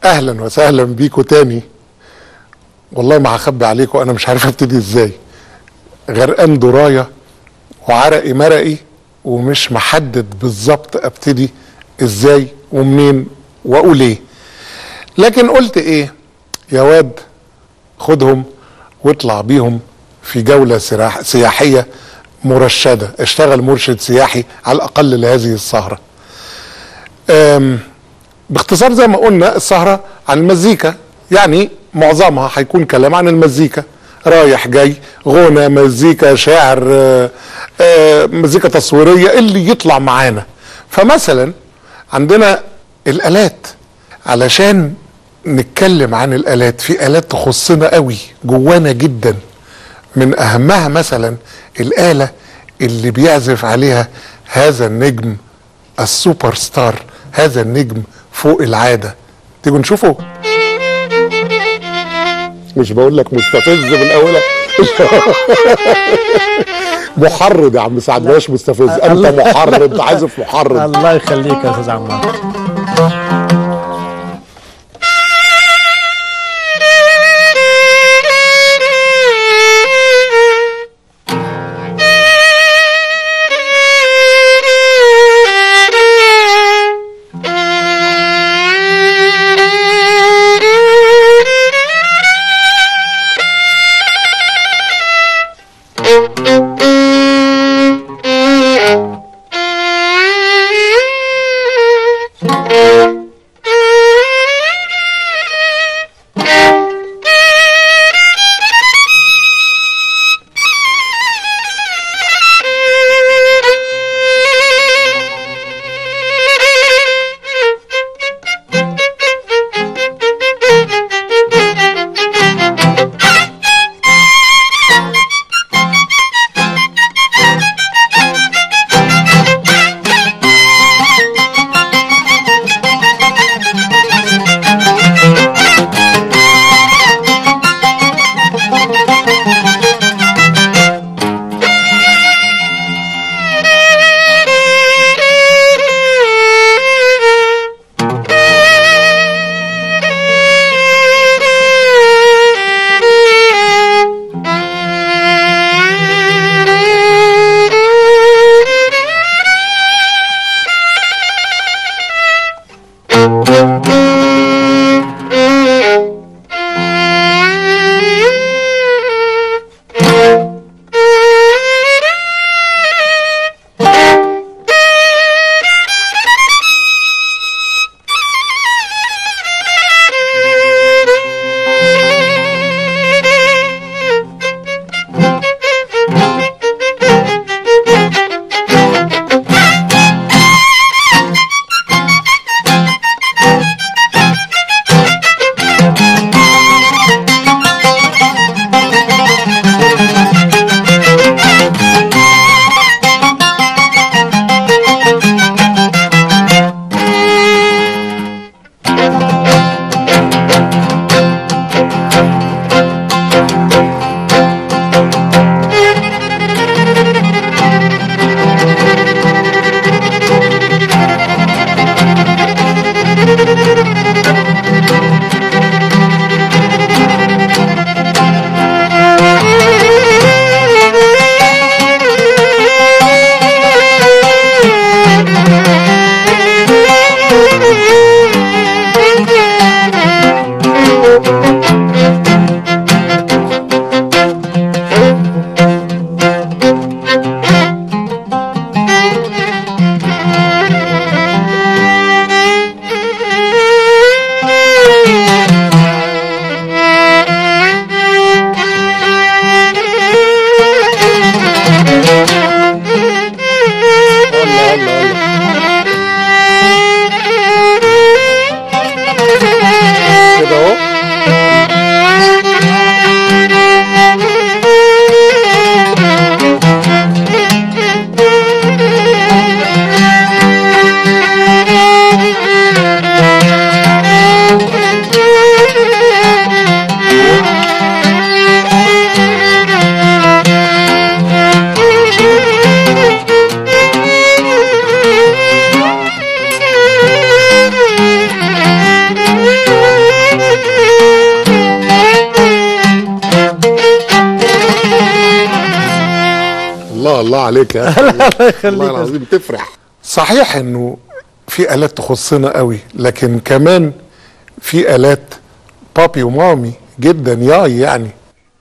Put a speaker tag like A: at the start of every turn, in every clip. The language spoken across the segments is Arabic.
A: اهلا وسهلا بيكم تاني. والله ما هخبي عليكم، انا مش عارف ابتدي ازاي. غرقان درايه وعرقي مرقي ومش محدد بالظبط ابتدي ازاي ومنين واقول ايه. لكن قلت ايه يا واد، خدهم واطلع بيهم في جولة سياحية مرشدة. اشتغل مرشد سياحي على الأقل لهذه السهرة. باختصار زي ما قلنا السهرة عن المزيكا، يعني معظمها هيكون كلام عن المزيكا، رايح جاي، غنى، مزيكا، شعر، مزيكا تصويرية، اللي يطلع معانا. فمثلا عندنا الآلات. علشان نتكلم عن الآلات، في آلات تخصنا قوي جوانا جدا. من أهمها مثلا الآلة اللي بيعزف عليها هذا النجم السوبر ستار، هذا النجم فوق العادة. تيجوا نشوفه. مش بقول لك مستفز من أولها؟ محرض يا عم سعد، بلاش مستفز. أنت محرض، عازف محرض.
B: الله يخليك يا أستاذ عمار.
A: الله عليك يا اخي.
B: الله يخليك.
A: والله العظيم تفرح. صحيح انه في آلات تخصنا قوي، لكن كمان في آلات بابي ومامي جدا ياي يعني.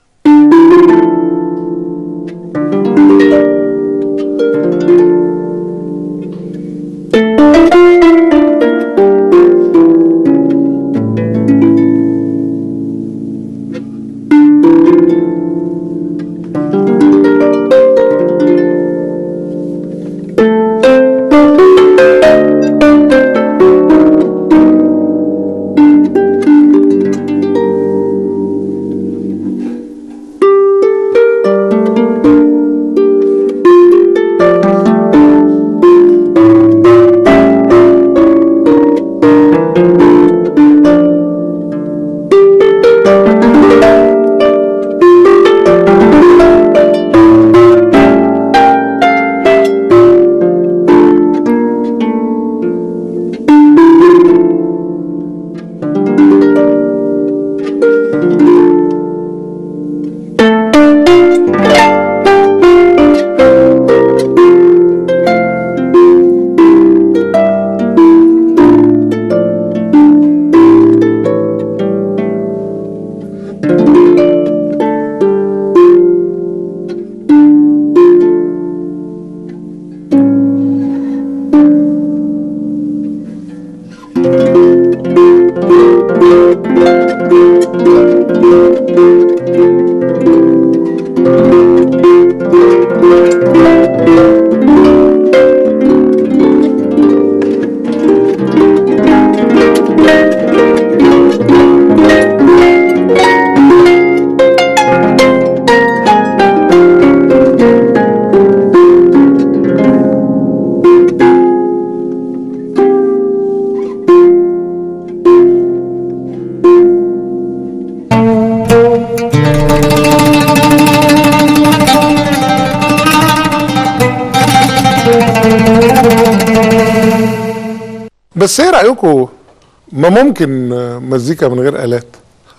A: بس ايه رأيكم ما ممكن مزيكا من غير آلات؟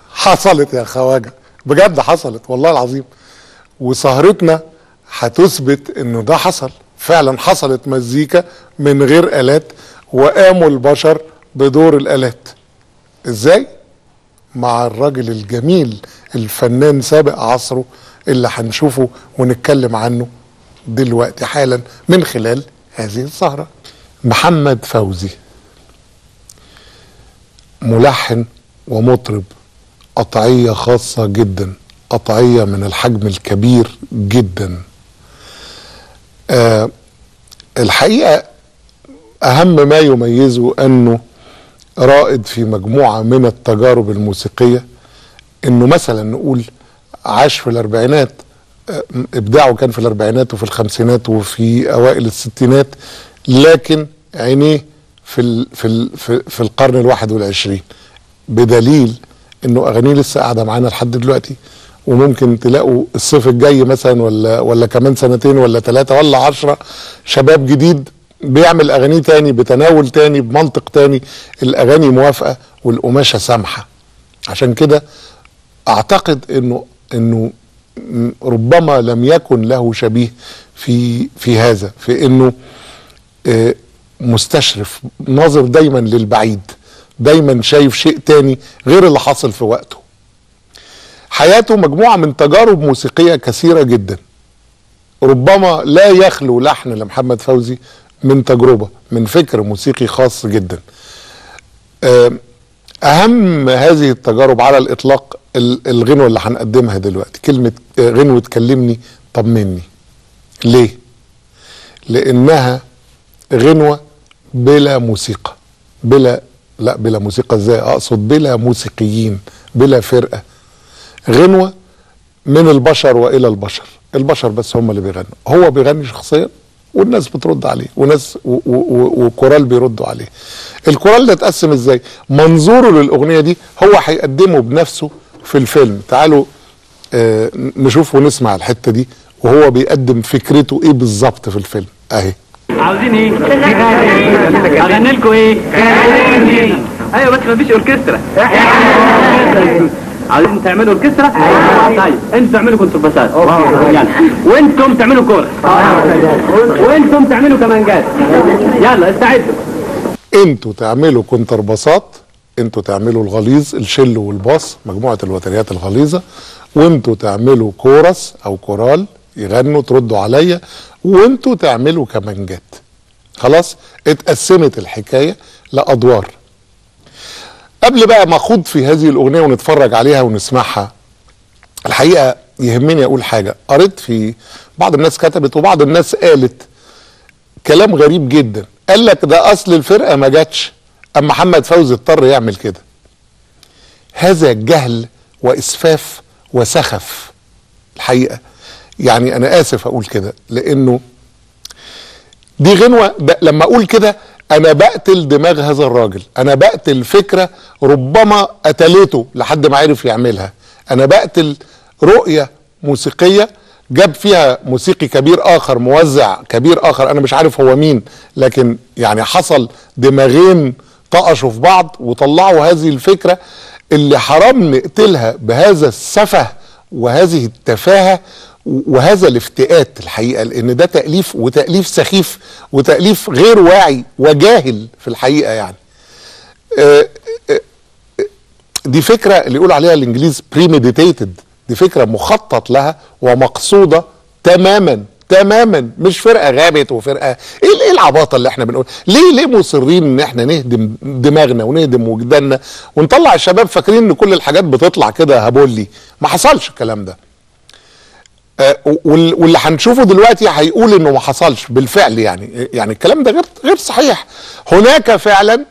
A: حصلت يا خواجة، بجد حصلت والله العظيم، وسهرتنا هتثبت انه ده حصل فعلا. حصلت مزيكا من غير آلات وقاموا البشر بدور الآلات. ازاي؟ مع الراجل الجميل الفنان سابق عصره اللي هنشوفه ونتكلم عنه دلوقتي حالا من خلال هذه السهرة. محمد فوزي ملحن ومطرب، قطعية خاصة جدا، قطعية من الحجم الكبير جدا. الحقيقة أهم ما يميزه أنه رائد في مجموعة من التجارب الموسيقية. أنه مثلا نقول عاش في الأربعينات، إبداعه كان في الأربعينات وفي الخمسينات وفي أوائل الستينات، لكن عينيه في القرن ال21، بدليل انه اغانيه لسه قاعده معانا لحد دلوقتي. وممكن تلاقوا الصيف الجاي مثلا ولا كمان سنتين ولا 3 ولا 10 شباب جديد بيعمل اغانيه تاني بتناول تاني بمنطق تاني. الاغاني موافقه والقماشه سامحه. عشان كده اعتقد انه ربما لم يكن له شبيه في هذا، في انه مستشرف، ناظر دايما للبعيد، دايما شايف شيء تاني غير اللي حاصل في وقته. حياته مجموعة من تجارب موسيقية كثيرة جدا. ربما لا يخلو لحن لمحمد فوزي من تجربة، من فكر موسيقي خاص جدا. أهم هذه التجارب على الإطلاق الغنوة اللي هنقدمها دلوقتي، كلمة غنوة كلمني طمني. ليه؟ لأنها غنوة بلا موسيقى، بلا موسيقى ازاي؟ اقصد بلا موسيقيين، بلا فرقة. غنوة من البشر والى البشر، البشر بس هم اللي بيغنوا. هو بيغني شخصيا والناس بترد عليه، وناس وكورال بيردوا عليه. الكورال ده اتقسم ازاي؟ منظوره للاغنية دي هو هيقدمه بنفسه في الفيلم. تعالوا نشوف ونسمع الحتة دي وهو بيقدم فكرته ايه بالظبط في الفيلم. اهي.
C: عاوزين ايه؟ اغني لكم ايه؟ ايوه بس مفيش اوركسترا. عايزين تعملوا الكسرة؟ طيب انتوا تعملوا كونترباسات يلا، وانتم تعملوا كورة، وانتم تعملوا كمانجات. يلا استعدوا.
A: انتوا تعملوا كونترباسات، انتوا تعملوا الغليظ الشل والباص مجموعة الوتريات الغليظة، وانتوا تعملوا كورس او كورال يغنوا تردوا عليا، وانتوا تعملوا كمانجات. خلاص اتقسمت الحكاية لأدوار. قبل بقى ما اخوض في هذه الأغنية ونتفرج عليها ونسمعها، الحقيقة يهمني أقول حاجة. قريت في بعض الناس كتبت وبعض الناس قالت كلام غريب جدا، قال لك ده أصل الفرقة ما جاتش أما محمد فوزي اضطر يعمل كده. هذا جهل وإسفاف وسخف الحقيقة. يعني أنا آسف أقول كده، لأنه دي غنوة. لما أقول كده أنا بقتل دماغ هذا الراجل، أنا بقتل فكرة ربما قتلته لحد ما عرف يعملها، أنا بقتل رؤية موسيقية جاب فيها موسيقي كبير آخر، موزع كبير آخر، أنا مش عارف هو مين، لكن يعني حصل دماغين طقشوا في بعض وطلعوا هذه الفكرة اللي حرام نقتلها بهذا السفه وهذه التفاهة وهذا الافتئات الحقيقة، لأن ده تأليف، وتأليف سخيف، وتأليف غير واعي وجاهل في الحقيقة. يعني دي فكرة اللي يقول عليها الإنجليز premeditated، دي فكرة مخطط لها ومقصودة تماما تماما، مش فرقة غابت وفرقة ايه العباطة اللي احنا بنقول. ليه مصرين ان احنا نهدم دماغنا ونهدم وجداننا ونطلع الشباب فاكرين ان كل الحاجات بتطلع كده هبولي؟ ما حصلش الكلام ده. واللي هنشوفه دلوقتي هيقول انه ما حصلش بالفعل. يعني الكلام ده غير صحيح. هناك فعلا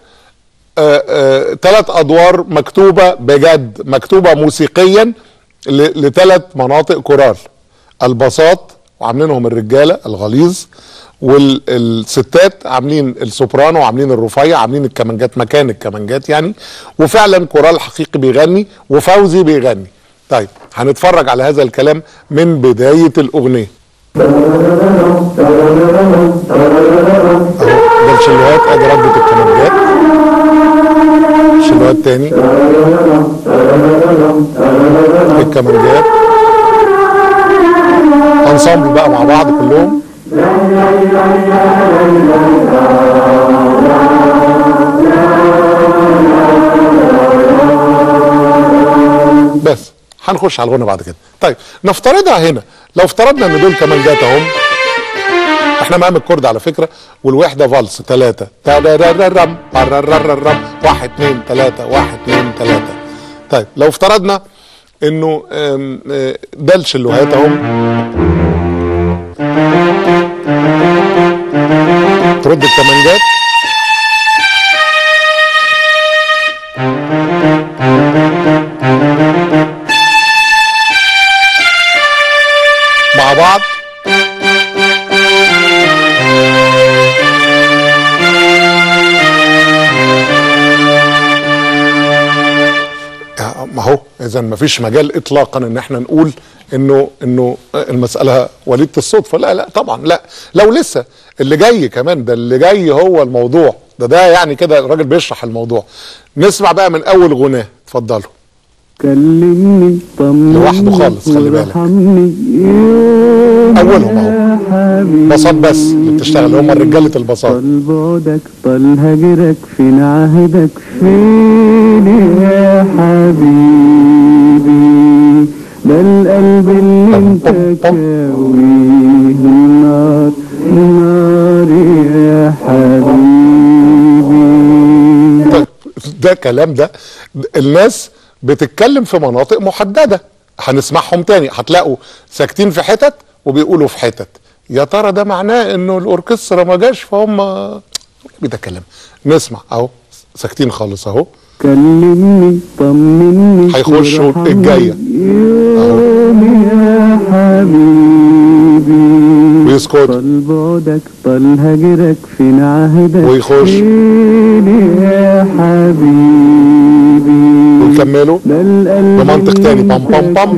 A: 3 ادوار مكتوبة بجد، مكتوبة موسيقيا ل3 مناطق كورال، الباصات وعاملينهم الرجالة الغليظ، والستات عاملين السوبرانو وعاملين الرفيع، عاملين الكمانجات مكان الكمانجات يعني، وفعلا كورال حقيقي بيغني وفوزي بيغني. طيب هنتفرج على هذا الكلام من بداية الأغنية. اهو ده الشلوات، ادي ردة الكمانجات، شلوات تاني، الكمانجات، انصامبل بقى مع بعض كلهم. بس هنخش على الغنى بعد كده. طيب نفترضها هنا، لو افترضنا ان دول كمانجات اهم، احنا مقام الكورد على فكره، والوحده فالس 3 تررررم بررررم 1 2 3 1 2 3. طيب لو افترضنا انه ده الشلوهات اهم، ترد الكمانجات مع بعض، ما هو اذا ما فيش مجال اطلاقا ان احنا نقول انه المساله وليده الصدفه. لا طبعا، لا. لو لسه اللي جاي كمان، ده اللي جاي هو الموضوع ده يعني كده الراجل بيشرح الموضوع. نسمع بقى من اول غناه، اتفضلوا.
D: كلمني طمني
A: لوحده خالص، خلي بالك. اولهم اهو بساط بس اللي بتشتغل، هم رجاله البساط.
D: طال بعدك طال هجرك فين عهدك فين يا حبيبي، ده القلب اللي انت كاويه النار نار يا حبيبي.
A: ده كلام، ده الناس بتتكلم في مناطق محددة، هنسمعهم تاني هتلاقوا ساكتين في حتت وبيقولوا في حتت. يا ترى ده معناه انه الاوركسترا ما جاش فهم ده كلام؟ نسمع اهو ساكتين خالص اهو.
D: كلمني طمني
A: هيخشوا الجاية اهو
D: يا حبيبي،
A: ويسكت،
D: طال بعدك طال هجرك فين عهدك
A: ويخش
D: يا حبيبي،
A: ويكملوا بمنطق تاني، بام بام بام.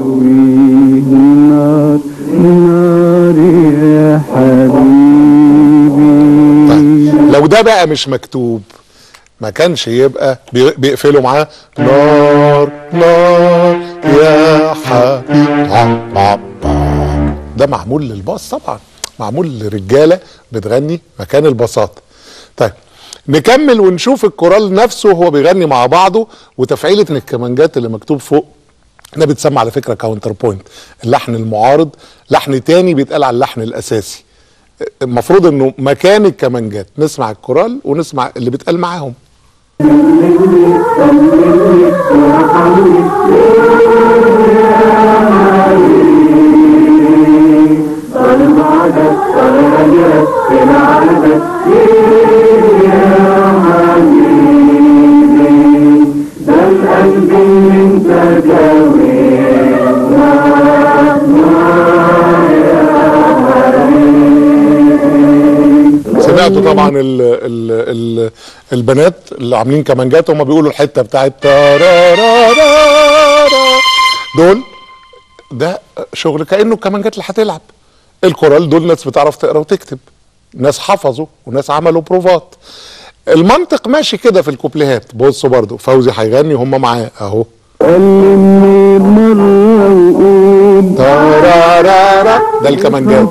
D: نار نار يا حبيبي.
A: طيب لو ده بقى مش مكتوب، ما كانش يبقى بيقفلوا معاه نار نار يا حبيبي. ده معمول للباص طبعا، معمول لرجاله بتغني مكان الباصات. طيب نكمل ونشوف الكورال نفسه وهو بيغني مع بعضه، وتفعيله الكمانجات اللي مكتوب فوق ده بيتسمى على فكره كاونتر بوينت، اللحن المعارض، لحن تاني بيتقال على اللحن الاساسي. المفروض انه مكان الكمانجات نسمع الكورال ونسمع اللي بيتقال معاهم. سمعتوا طبعا البنات اللي عاملين كمانجات هم بيقولوا الحته بتاعت دول، ده شغل كانه الكمانجات اللي هتلعب. الكورال دول ناس بتعرف تقرا وتكتب، ناس حفظوا وناس عملوا بروفات. المنطق ماشي كده في الكوبليهات. بصوا برضو فوزي هيغني هم معاه اهو.
D: كلمني مرة وقول
A: ده الكمانجات.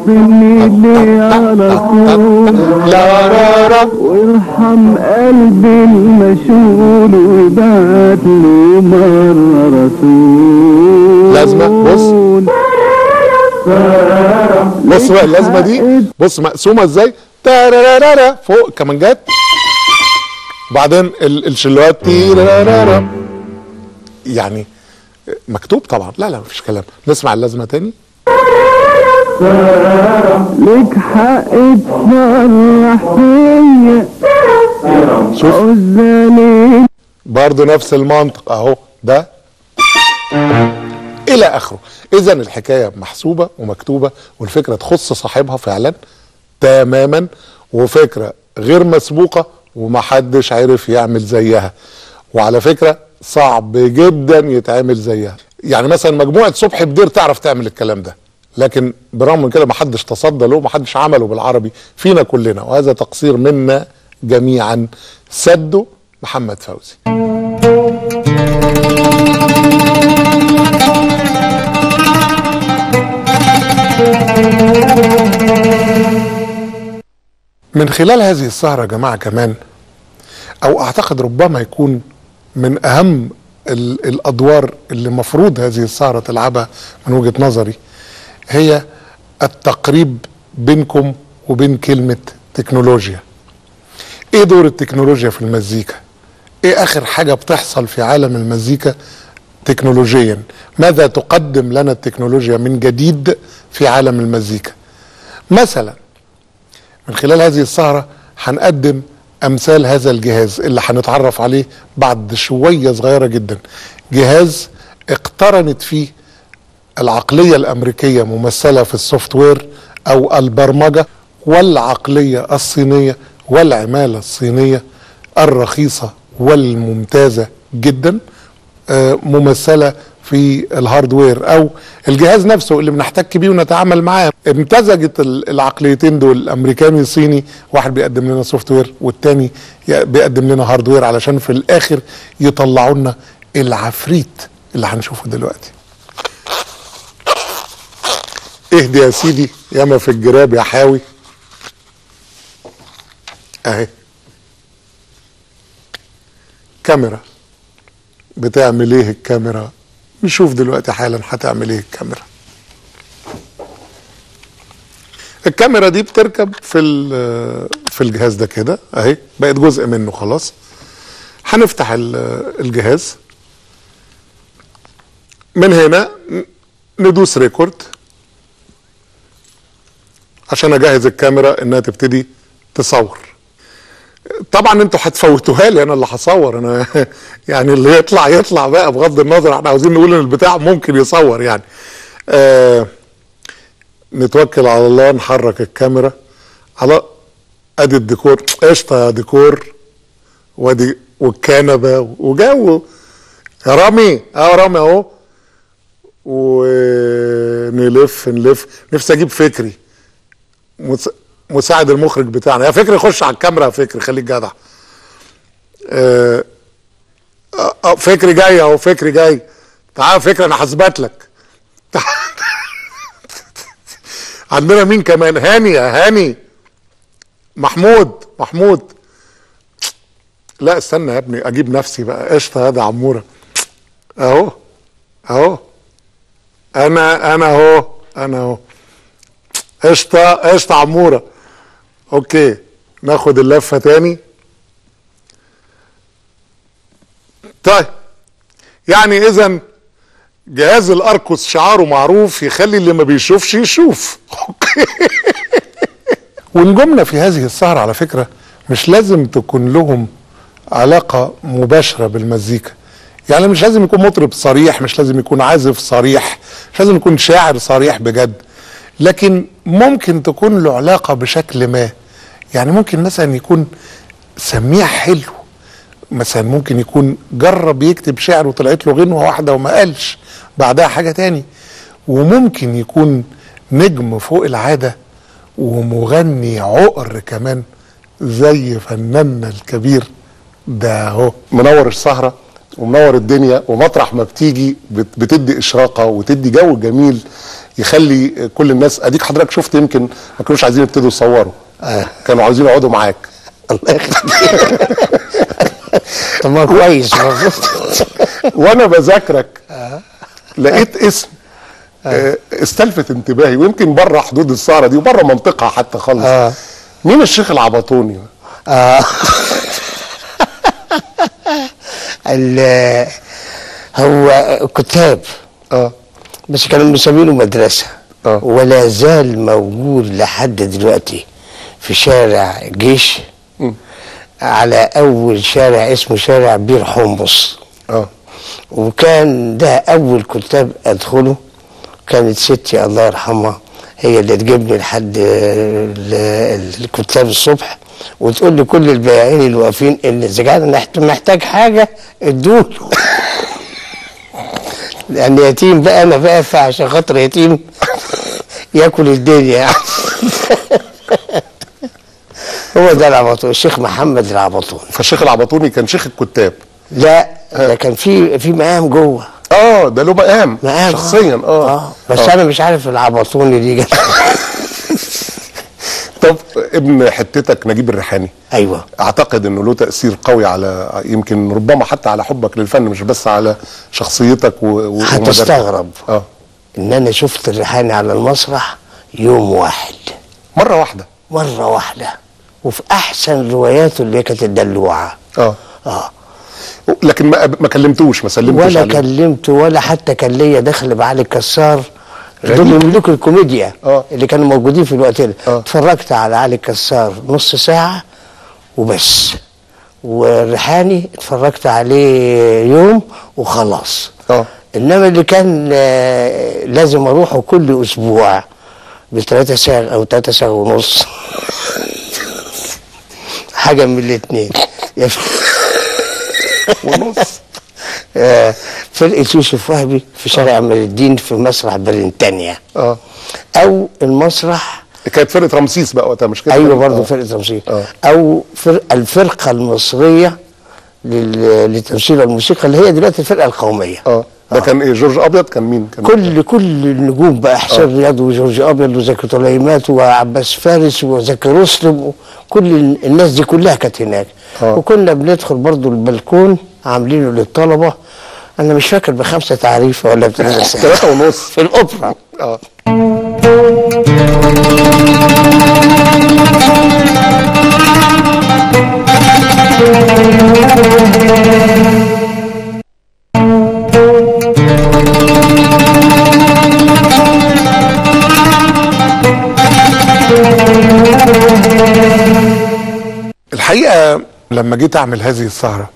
D: وارحم قلبي المشغول وبعت له مرة رسول.
A: لازمة بص بقى اللازمة دي، بص مقسومة ازاي، تارارارا فوق كمانجات، وبعدين الشلوات تيرارارا، يعني مكتوب طبعا. لا مفيش كلام. نسمع اللازمة تاني.
D: لك حق تفرح فيا
A: شوف
D: عزالي
A: برضه نفس المنطق اهو، ده الى اخره. اذا الحكايه محسوبه ومكتوبه، والفكره تخص صاحبها فعلا تماما، وفكره غير مسبوقه ومحدش عرف يعمل زيها. وعلى فكره صعب جدا يتعمل زيها. يعني مثلا مجموعه صبحي بدير تعرف تعمل الكلام ده، لكن برغم من كده محدش تصدى له، محدش عمله بالعربي فينا كلنا، وهذا تقصير منا جميعا. سده محمد فوزي. من خلال هذه السهرة يا جماعة كمان، او اعتقد ربما يكون من اهم الادوار اللي مفروض هذه السهرة تلعبها من وجهة نظري، هي التقريب بينكم وبين كلمة تكنولوجيا. ايه دور التكنولوجيا في المزيكا؟ ايه اخر حاجة بتحصل في عالم المزيكا تكنولوجيا؟ ماذا تقدم لنا التكنولوجيا من جديد في عالم المزيكا؟ مثلا من خلال هذه السهرة هنقدم امثال هذا الجهاز اللي هنتعرف عليه بعد شوية صغيرة جدا. جهاز اقترنت فيه العقلية الامريكية ممثلة في السوفت وير او البرمجة، والعقلية الصينية والعمالة الصينية الرخيصة والممتازة جدا ممثلة في الهاردوير او الجهاز نفسه اللي بنحتك بيه ونتعامل معاه. امتزجت العقليتين دول، الامريكاني الصيني، واحد بيقدم لنا سوفت وير والتاني بيقدم لنا هاردوير، علشان في الاخر يطلعوا لنا العفريت اللي هنشوفه دلوقتي. اهدي يا سيدي ياما في الجراب يا حاوي. اهي كاميرا. بتعمل ايه الكاميرا؟ نشوف دلوقتي حالا هتعمل ايه الكاميرا. الكاميرا دي بتركب في الجهاز ده كده اهي، بقت جزء منه خلاص. هنفتح الجهاز من هنا، ندوس ريكورد عشان اجهز الكاميرا انها تبتدي تصور. طبعا انتوا هتفوتوها لي، انا اللي هصور انا يعني اللي يطلع بقى، بغض النظر احنا عاوزين نقول ان البتاع ممكن يصور يعني. نتوكل على الله، نحرك الكاميرا على ادي الديكور، قشطه يا ديكور، وادي والكنبه وجو يا رامي رامي اهو. ونلف نفسي اجيب فكري مساعد المخرج بتاعنا. يا فكري خش على الكاميرا، يا فكري خليك جدع. فكري جاي اهو، فكري جاي. تعال فكري انا هثبت لك. عندنا مين كمان؟ هاني، يا هاني. محمود. لا استنى يا ابني اجيب نفسي بقى. قشطه يا عموره. اهو انا اهو. قشطه عموره. اوكي ناخد اللفه تاني. طيب يعني اذا جهاز الاركوس شعاره معروف، يخلي اللي ما بيشوفش يشوف. اوكي. ونجومنا في هذه السهرة على فكرة مش لازم تكون لهم علاقة مباشرة بالمزيكا. يعني مش لازم يكون مطرب صريح، مش لازم يكون عازف صريح، مش لازم يكون شاعر صريح بجد، لكن ممكن تكون له علاقة بشكل ما. يعني ممكن مثلا يكون سميع حلو، مثلا ممكن يكون جرب يكتب شعر وطلعت له غنوة واحدة وما قالش بعدها حاجة تاني، وممكن يكون نجم فوق العادة ومغني عقر كمان زي فناننا الكبير ده اهو. منور السهرة ومنور الدنيا، ومطرح ما بتيجي بتدي اشراقة وتدي جو جميل يخلي كل الناس. اديك حضرتك شفت يمكن ما كانوش عايزين يبتدوا يصوروا، كانوا عايزين يقعدوا معاك.
E: الله يخليك. طب ما كويس.
A: وانا بذاكرك لقيت اسم استلفت انتباهي، ويمكن بره حدود السهرة دي وبره منطقها حتى خالص. مين الشيخ العبطوني؟
E: هو كتاب بس كانوا مسمينه مدرسة، ولا زال موجود لحد دلوقتي في شارع جيش، على اول شارع اسمه شارع بير حمص. وكان ده اول كتاب ادخله. كانت ستي الله يرحمها هي اللي تجيبني لحد الكتاب الصبح، وتقول لي كل البائعين اللي واقفين ان اذا كان محتاج حاجه ادوله. لان يتيم بقى انا بقى، فعشان خاطر يتيم ياكل الدنيا يعني. هو ده العبطوني، الشيخ محمد العبطوني.
A: فالشيخ العبطوني كان شيخ الكتاب؟
E: لا ده كان في مقام جوه.
A: ده له مقام شخصيا.
E: بس انا مش عارف العبطوني دي جت.
A: طب ابن حتتك نجيب الريحاني،
E: ايوه،
A: اعتقد انه له تاثير قوي على، يمكن ربما حتى على حبك للفن، مش بس على شخصيتك
E: هتستغرب ان انا شفت الريحاني على المسرح يوم واحد،
A: مره واحده،
E: وفي احسن رواياته اللي كانت الدلوعه.
A: لكن ما كلمتوش، ما سلمتوش
E: ولا
A: عليه.
E: كلمته، ولا حتى كان ليا دخل بعلي الكسار، دول ملوك الكوميديا اللي كانوا موجودين في الوقت ده. اتفرجت على علي الكسار نص ساعه وبس، والريحاني اتفرجت عليه يوم وخلاص. انما اللي كان لازم اروحه كل اسبوع ب3 ساعة او 3 ساعة ونص. حاجه من الاثنين
A: ونص.
E: فرقة يوسف وهبي في شارع أمل الدين في مسرح برينتانيا. أو المسرح
A: كانت فرقة رمسيس بقى وقتها، مش كده؟
E: أيوه برضه فرقة رمسيس. أو الفرقة المصرية لتمثيل الموسيقى اللي هي دلوقتي الفرقة القومية.
A: ده كان ايه؟ جورج ابيض؟ كان مين؟
E: كل النجوم بقى، حسين رياض وجورج ابيض وزكي طليمات وعباس فارس وزكي رسلم، كل الناس دي كلها كانت هناك. وكنا بندخل برضو البلكون عاملينه للطلبه، انا مش فاكر ب5 تعريفه ولا
A: ب3 ونص
E: في الاوبرا.
A: الحقيقة لما جيت اعمل هذه السهرة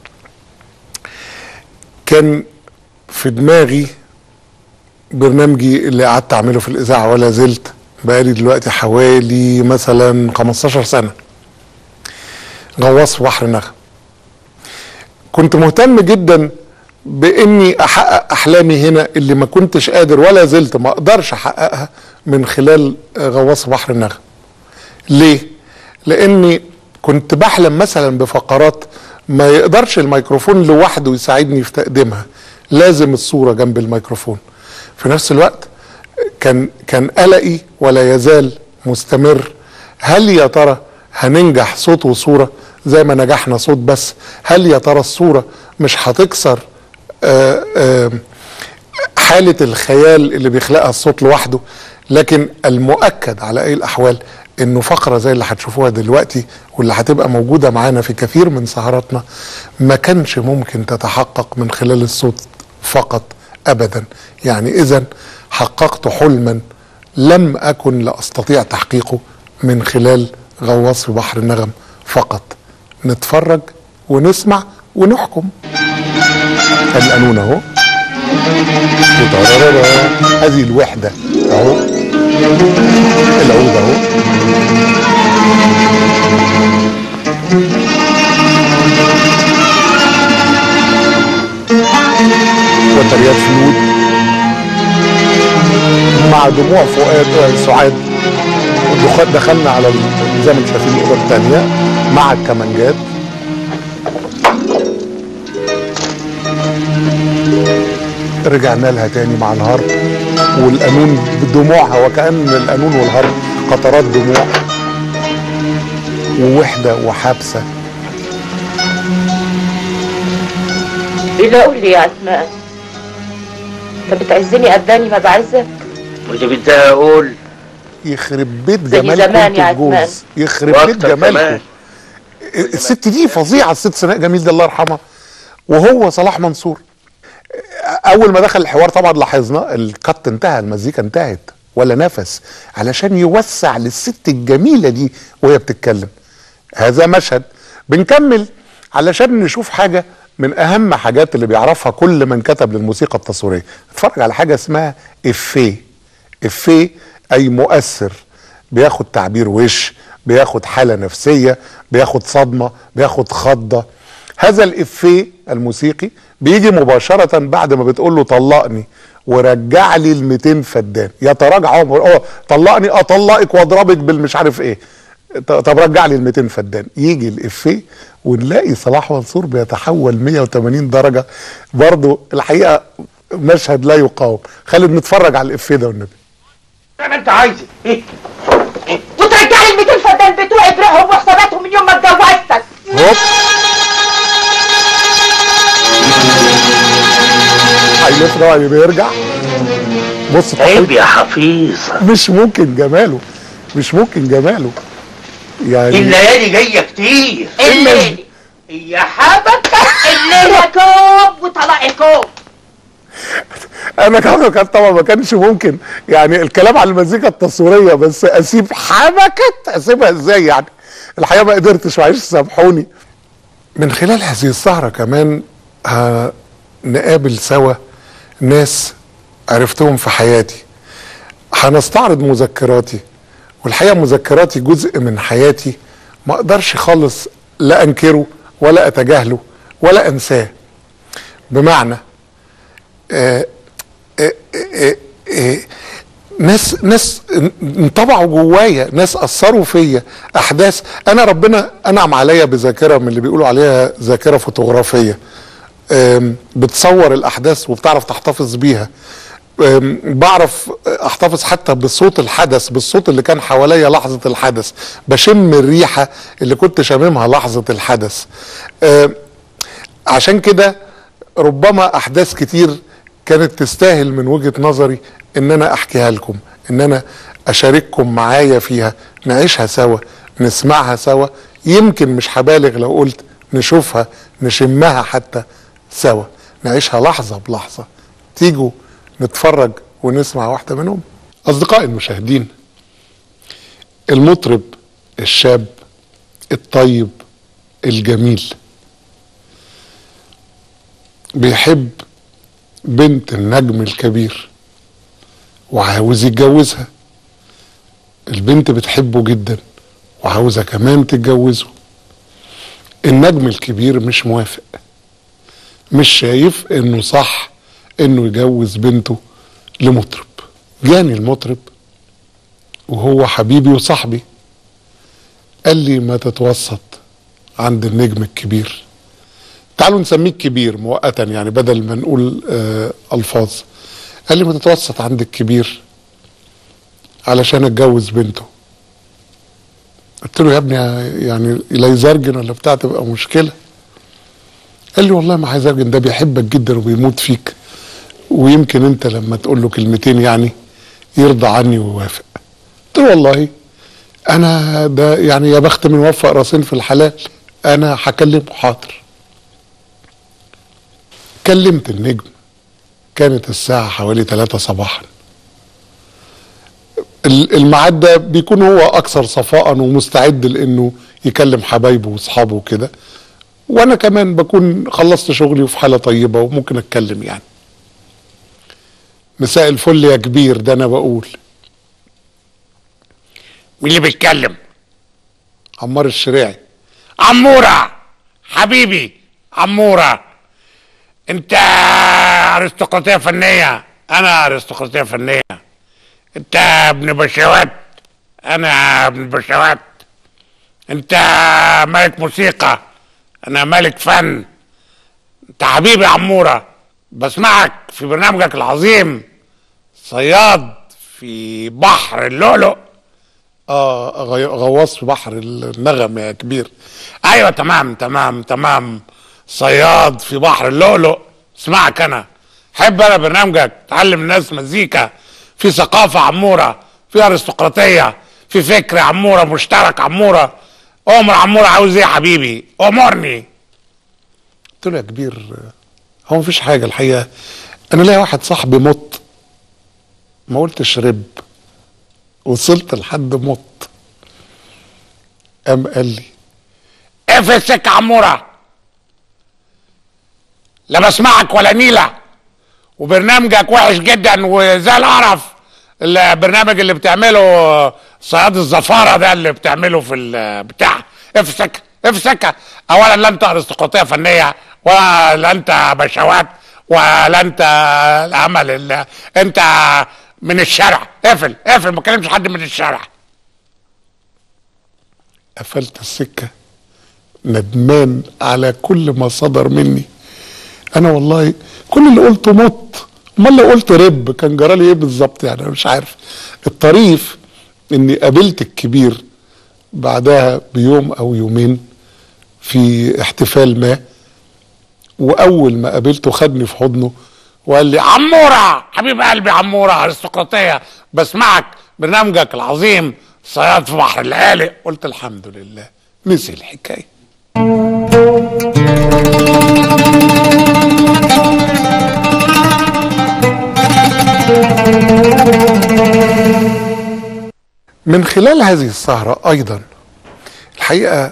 A: كان في دماغي برنامجي اللي قعدت اعمله في الاذاعة ولا زلت بقالي دلوقتي حوالي مثلا 15 سنة، غواص في بحر نغم. كنت مهتم جدا باني احقق احلامي هنا اللي ما كنتش قادر ولا زلت ما اقدرش احققها من خلال غواص في بحر النغم. ليه؟ لاني كنت بحلم مثلا بفقرات ما يقدرش الميكروفون لوحده يساعدني في تقديمها، لازم الصورة جنب الميكروفون. في نفس الوقت كان قلقي ولا يزال مستمر، هل يا ترى هننجح صوت وصورة زي ما نجحنا صوت بس؟ هل يا ترى الصورة مش هتكسر حالة الخيال اللي بيخلقها الصوت لوحده؟ لكن المؤكد على اي الاحوال انه فقرة زي اللي هتشوفوها دلوقتي واللي هتبقى موجودة معانا في كثير من سهراتنا ما كانش ممكن تتحقق من خلال الصوت فقط ابدا. يعني اذا حققت حلما لم اكن لاستطيع تحقيقه من خلال غواص في بحر النغم فقط. نتفرج ونسمع ونحكم. القانون اهو، هذه الوحدة اهو، العود اهو، وتريات فلود مع دموع فؤاد سعاد. دخلنا على زي ما انتم شايفين الاوضه الثانيه مع الكمانجات. رجعنا لها تاني مع الهارب والقانون بدموعها، وكأن القانون والهارب قطرات دموع ووحدة وحبسة.
F: إلا قول لي يا عثمان، انت بتعزني قداني ما بعزك؟
G: وإذا بدها أقول
A: يخرب بيت
F: زي
A: جمالكم
F: زمان يا
A: الجوز،
F: عثمان.
A: يخرب بيت جمالكم. الست دي فظيعة، الست سناء جميل دي الله يرحمها، وهو صلاح منصور. اول ما دخل الحوار طبعا لاحظنا القط انتهى، المزيكا انتهت ولا نفس، علشان يوسع للست الجميلة دي وهي بتتكلم. هذا مشهد. بنكمل علشان نشوف حاجة من اهم حاجات اللي بيعرفها كل من كتب للموسيقى التصويرية. اتفرج على حاجة اسمها افيه. افيه اي مؤثر، بياخد تعبير وش، بياخد حالة نفسية، بياخد صدمة، بياخد خضة. هذا الافيه الموسيقي بيجي مباشرة بعد ما بتقول له طلقني ورجع لي ال200 فدان. يتراجع عمر طلقني اطلقك واضربك بالمش عارف ايه، طب رجع لي ال200 فدان. يجي الافيه ونلاقي صلاح منصور بيتحول 180 درجة. برضو الحقيقة مشهد لا يقاوم. خالد نتفرج على الافيه ده والنبي.
G: زي ما أنت عايزة
F: وترجع لي ال200 فدان بتوعي برقهم وحساباتهم من يوم ما اتجوزتك.
A: هوب هيلف ده بيرجع. بص
G: عيب يا حفيظة،
A: مش ممكن جماله، مش ممكن جماله يعني.
G: الليالي جاية كتير.
F: الليلي
G: يا حبكة
F: الليلة كوب وطلاق كوب.
A: انا كان طبعا ما كانش ممكن يعني الكلام على المزيكا التصويريه، بس اسيب حبكت اسيبها ازاي يعني؟ الحقيقه ما قدرتش، معلش سامحوني. من خلال هذه السهره كمان هنقابل سوا ناس عرفتهم في حياتي. هنستعرض مذكراتي، والحقيقه مذكراتي جزء من حياتي ما اقدرش خالص لا انكره ولا اتجاهله ولا انساه. بمعنى ناس انطبعوا جوايا، ناس اثروا فيا، احداث. انا ربنا انعم عليا بذاكره من اللي بيقولوا عليها ذاكره فوتوغرافيه، بتصور الاحداث وبتعرف تحتفظ بيها. بعرف احتفظ حتى بصوت الحدث، بالصوت اللي كان حواليا لحظه الحدث، بشم الريحه اللي كنت شاممها لحظه الحدث. عشان كده ربما احداث كتير كانت تستاهل من وجهة نظري ان انا احكيها لكم، ان انا اشارككم معايا فيها، نعيشها سوا، نسمعها سوا. يمكن مش هبالغ لو قلت نشوفها، نشمها حتى سوا، نعيشها لحظة بلحظة. تيجوا نتفرج ونسمع واحدة منهم. اصدقائي المشاهدين، المطرب الشاب الطيب الجميل بيحب بنت النجم الكبير وعاوز يتجوزها. البنت بتحبه جدا وعاوزة كمان تتجوزه. النجم الكبير مش موافق، مش شايف انه صح انه يجوز بنته لمطرب. جاني المطرب وهو حبيبي وصاحبي، قال لي ما تتوسط عند النجم الكبير، تعالوا نسميك كبير مؤقتا يعني بدل ما نقول الفاظ. قال لي ما تتوسط عند الكبير علشان اتجوز بنته. قلت له يا ابني يعني لا يزرجن ولا بتاع تبقى مشكله. قال لي والله ما هيزرجن، ده بيحبك جدا وبيموت فيك، ويمكن انت لما تقول له كلمتين يعني يرضى عني ويوافق. قلت له والله انا ده يعني يا بخت من وفق راسين في الحلال، انا هكلمه حاضر. كلمت النجم، كانت الساعة حوالي 3 صباحا. الميعاد ده بيكون هو اكثر صفاء ومستعد لانه يكلم حبايبه واصحابه وكده، وانا كمان بكون خلصت شغلي وفي حالة طيبة وممكن اتكلم يعني. مساء الفل يا كبير، ده انا بقول.
G: مين اللي بيتكلم؟
A: عمار الشريعي.
G: عمورة حبيبي، عمورة انت ارستقراطية فنية، انا ارستقراطية فنية. انت ابن بشوات، انا ابن بشوات. انت ملك موسيقى، انا ملك فن. انت حبيبي عمورة، بسمعك في برنامجك العظيم صياد في بحر اللؤلؤ.
A: غواص في بحر النغم يا كبير.
G: ايوه تمام صياد في بحر اللؤلؤ. اسمعك انا، حب انا برنامجك، تعلم الناس مزيكا، في ثقافة عمورة، في ارستقراطية، في فكر عمورة مشترك. عمورة امر، عمورة عاوز ايه يا حبيبي؟ امرني.
A: قلت له يا كبير هو مفيش حاجة الحقيقة، انا ليا واحد صاحبي مت، ما قلتش رب، وصلت لحد مت. قام قال لي
G: اقفل السكة عمورة، لا بسمعك ولا نيلة، وبرنامجك وحش جدا وزي القرف. البرنامج اللي بتعمله صياد الزفارة ده اللي بتعمله في البتاع. اقفل السكة، اقفل السكة. اولا لا انت ارستقراطية فنية، ولا انت بشوات، ولا انت العمل انت من الشارع. اقفل اقفل، ما تكلمش حد من الشارع.
A: قفلت السكة ندمان على كل ما صدر مني. انا والله كل اللي قلته مت، امال لو قلت رب كان جرالي ايه بالظبط يعني؟ انا مش عارف. الطريف اني قابلت الكبير بعدها بيوم او يومين في احتفال ما، واول ما قابلته خدني في حضنه وقال لي عمورة حبيب قلبي، عمورة ارستقراطية، بسمعك برنامجك العظيم صياد في بحر الليالي. قلت الحمد لله نسي الحكاية. من خلال هذه السهرة ايضا الحقيقة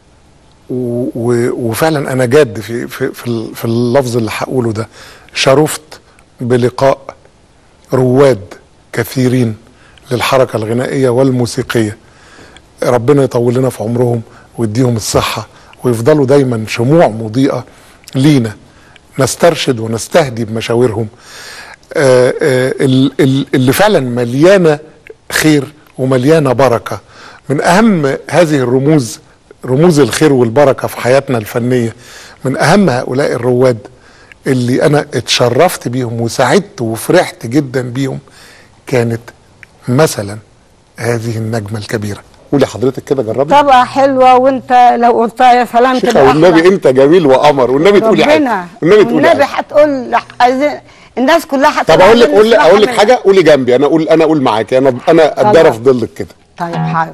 A: وفعلا انا جاد في اللفظ اللي هقوله ده، شرفت بلقاء رواد كثيرين للحركة الغنائية والموسيقية. ربنا يطول لنا في عمرهم ويديهم الصحة ويفضلوا دايما شموع مضيئة لينا نسترشد ونستهدي بمشاورهم اللي فعلا مليانة خير ومليانة بركة. من أهم هذه الرموز، رموز الخير والبركة في حياتنا الفنية، من أهم هؤلاء الرواد اللي أنا اتشرفت بيهم وسعدت وفرحت جدا بيهم، كانت مثلا هذه النجمة الكبيرة. قولي حضرتك كده، جربي.
H: طبعا حلوة، وانت لو قلتها يا سلام
A: تبقى احلى. والنبي انت جميل وقمر، والنبي تقولي حاجة،
H: والنبي هتقول الناس كلها هتقول.
A: طب اقول لك حاجة، قولي جنبي، انا اقول معاكي، انا اتدرى في ضلك كده.
H: طيب حاضر.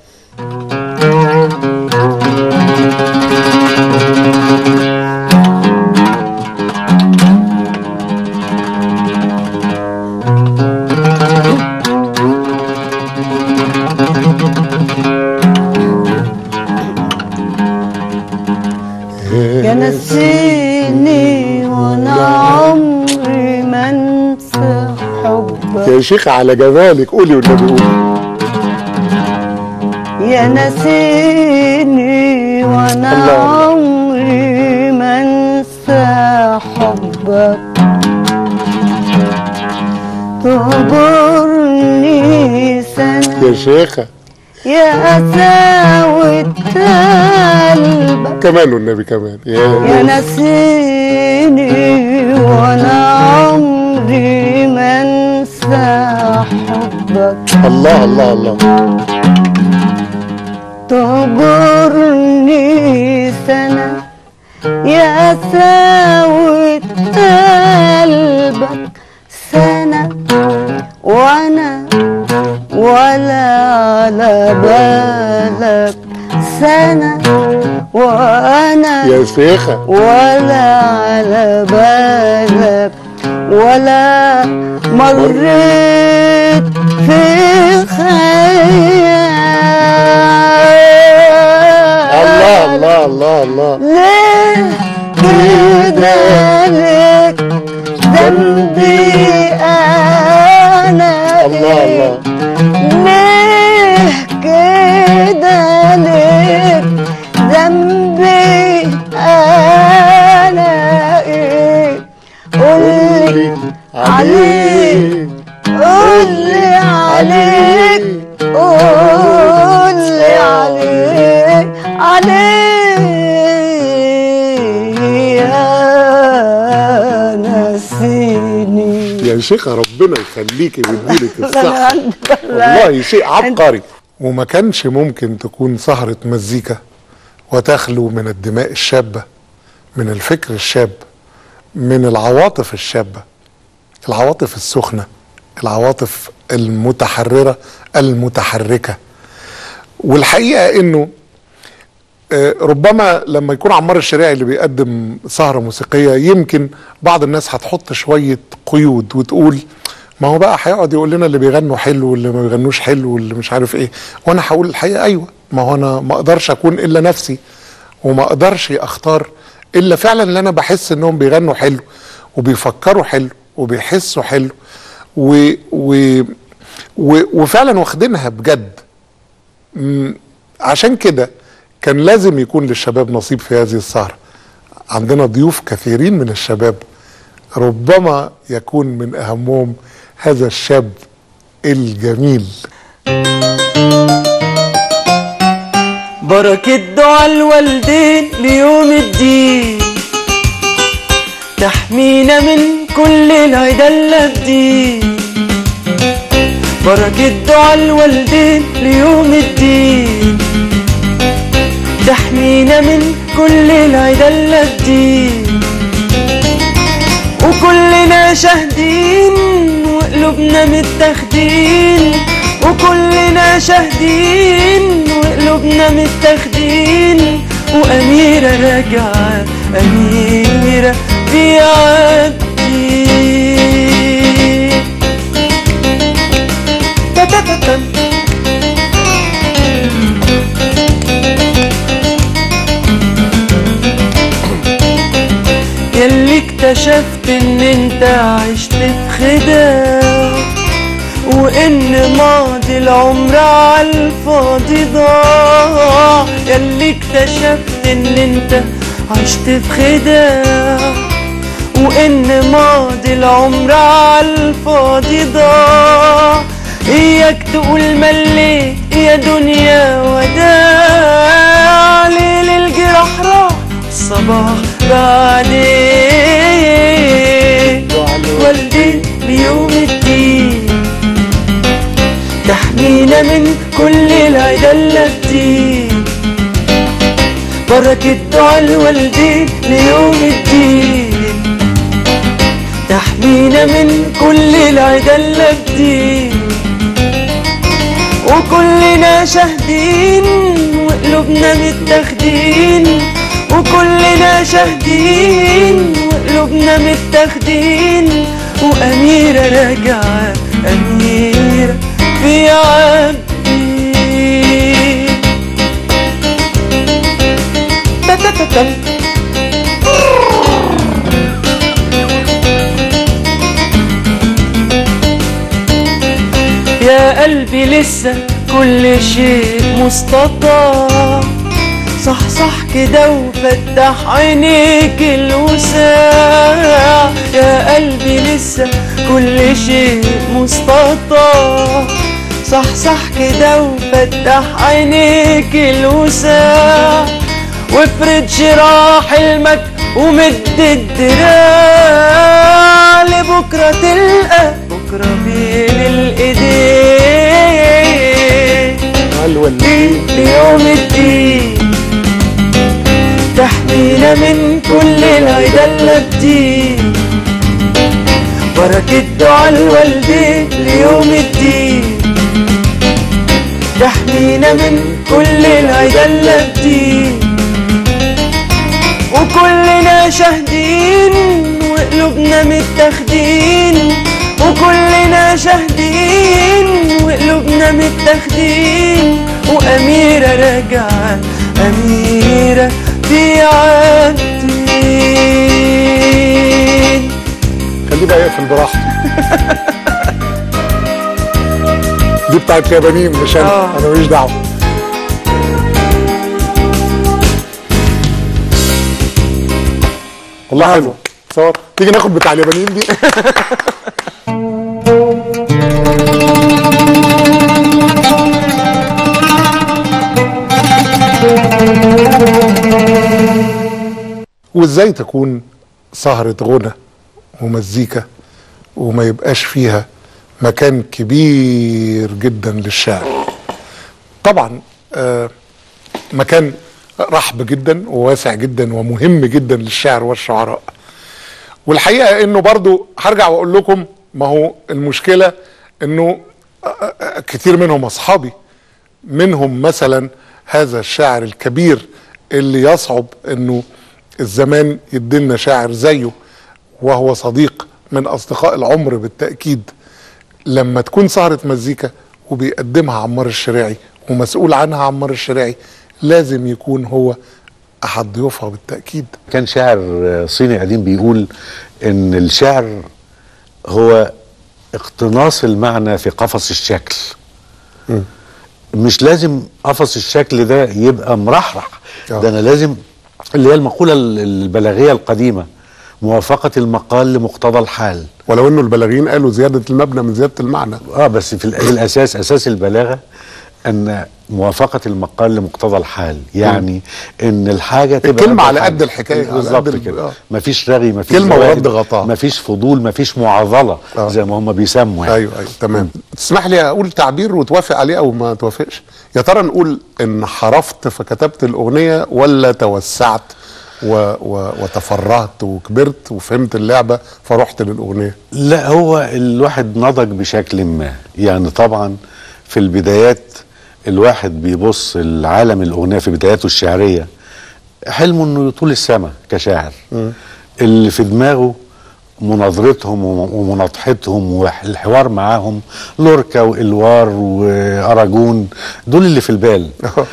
H: يا نسيني وانا عمري ما انسى حبك
A: يا شيخة على جمالك، قولي والنبي قولي.
H: يا نسيني وانا عمري ما انسى حبك، تهجرني سنة.
A: يا شيخة
H: يا قساوة قلبك
A: كمان والنبي كمان
H: يا نسيني وانا عمري ما انسى حبك.
A: الله الله الله.
H: تهجرني سنة يا قساوة قلبك سنة وانا ولا على بالك سنة وانا
A: يا شيخة
H: ولا على بالك ولا مريت في خيال.
A: الله الله الله الله.
H: ليه كده ليك ذنبي انا
A: الله الله.
H: ليه كده ليك ذنبي انا ايه؟ قولي عليك قولي عليك قولي عليك يا نسيني.
A: يا شيخة ربنا يخليكي ويديلك الصحة، والله شيء عبقري. وما كانش ممكن تكون سهرة مزيكا وتخلو من الدماء الشابة، من الفكر الشاب، من العواطف الشابة، العواطف السخنة، العواطف المتحررة المتحركة. والحقيقة انه ربما لما يكون عمار الشريعي اللي بيقدم سهرة موسيقية يمكن بعض الناس هتحط شوية قيود وتقول ما هو بقى هيقعد يقول لنا اللي بيغنوا حلو واللي ما بيغنوش حلو واللي مش عارف ايه. وانا هقول الحقيقة ايوه، ما هو انا ما اقدرش اكون الا نفسي، وما اقدرش اختار الا فعلا اللي انا بحس انهم بيغنوا حلو وبيفكروا حلو وبيحسوا حلو وفعلا واخدينها بجد. عشان كده كان لازم يكون للشباب نصيب في هذه السهرة. عندنا ضيوف كثيرين من الشباب، ربما يكون من أهمهم هذا الشاب الجميل.
I: بركة دعاء الوالدين ليوم الدين تحمينا من كل العدا اللابدين. بركة دعاء الوالدين ليوم الدين تحمينا من كل العدا اللابدين. وكلنا شاهدين وقلوبنا متاخدين، وكلنا شاهدين وقلوبنا متاخدين. وأميرة راجعة أميرة في عبدي ياللي اكتشفت ان انت عشت في خداع، وان ماضي العمر عالفاضي ضاع. ياللي اكتشفت ان انت عشت في خداع، وان ماضي العمر عالفاضي ضاع. اياك تقول مليت يا دنيا وداع، ليل الجراح راح الصباح بعدين. والدين بيوم الدين تحمينا من كل العدا اللابدين. بركة دعاء الوالدين ليوم الدين تحمينا من كل العدا اللابدين. وكلنا شاهدين وقلوبنا متاخدين، وكلنا شاهدين وقلوبنا متاخدين. وأميرة راجعة أميرة في عبدي يا قلبي لسه كل شيء مستطاع. صح صح كده وفتح عينيك الوساع. يا قلبي لسه كل شيء مستطاع. صحصح كده وفتح عينيك الوسع، وافرد شراح حلمك ومد الدراع، لبكرة تلقى بكرة بين الايدين، ليوم الدين تحمينا من كل العدا الدين، بركة دعاء الوالدين ليوم الدين تحمينا من كل العدا الدين، وكلنا شاهدين وقلوبنا متاخدين، وكلنا شاهدين وقلوبنا متاخدين، وأميرة راجعة أميرة في عالدين.
A: خليه بقى يقفل براحته. دي بتاعت اليابانيين مش انا ماليش دعوه. والله حلو. صور تيجي ناخد بتاع اليابانيين دي. وازاي تكون سهرة غنى ومزيكا وما يبقاش فيها مكان كبير جدا للشعر؟ طبعا مكان رحب جدا وواسع جدا ومهم جدا للشعر والشعراء. والحقيقة انه برضو هرجع واقول لكم، ما هو المشكلة انه كتير منهم اصحابي، منهم مثلا هذا الشاعر الكبير اللي يصعب انه الزمان يدلنا شاعر زيه، وهو صديق من اصدقاء العمر بالتأكيد. لما تكون سهرة مزيكا وبيقدمها عمار الشريعي ومسؤول عنها عمار الشريعي، لازم يكون هو احد ضيوفها بالتأكيد.
J: كان شاعر صيني قديم بيقول ان الشعر هو اقتناص المعنى في قفص الشكل. مش لازم قفص الشكل ده يبقى مرحرح، ده انا لازم اللي هي المقولة البلاغية القديمة، موافقة المقال لمقتضى الحال.
A: ولو انه البلاغيين قالوا زيادة المبنى من زيادة المعنى.
J: بس في الاساس، اساس البلاغة ان موافقة المقال لمقتضى الحال، يعني ان الحاجة تبقى
A: الكلمة على قد الحكاية
J: بالظبط كده. مفيش رغي، مفيش
A: كلمة ورد غطاء،
J: مفيش فضول، مفيش معاضلة زي ما هم بيسموا يعني.
A: ايوه تمام. تسمح لي اقول تعبير وتوافق عليه او ما توافقش؟ يا ترى نقول ان حرفت فكتبت الاغنية، ولا توسعت وتفرهت وكبرت وفهمت اللعبة فرحت للاغنية؟
J: لا، هو الواحد نضج بشكل ما. يعني طبعا في البدايات الواحد بيبص العالم الاغنيه في بداياته الشعريه، حلمه انه يطول السما كشاعر. اللي في دماغه مناظرتهم ومناطحتهم والحوار معاهم، لوركا والوار واراجون، دول اللي في البال.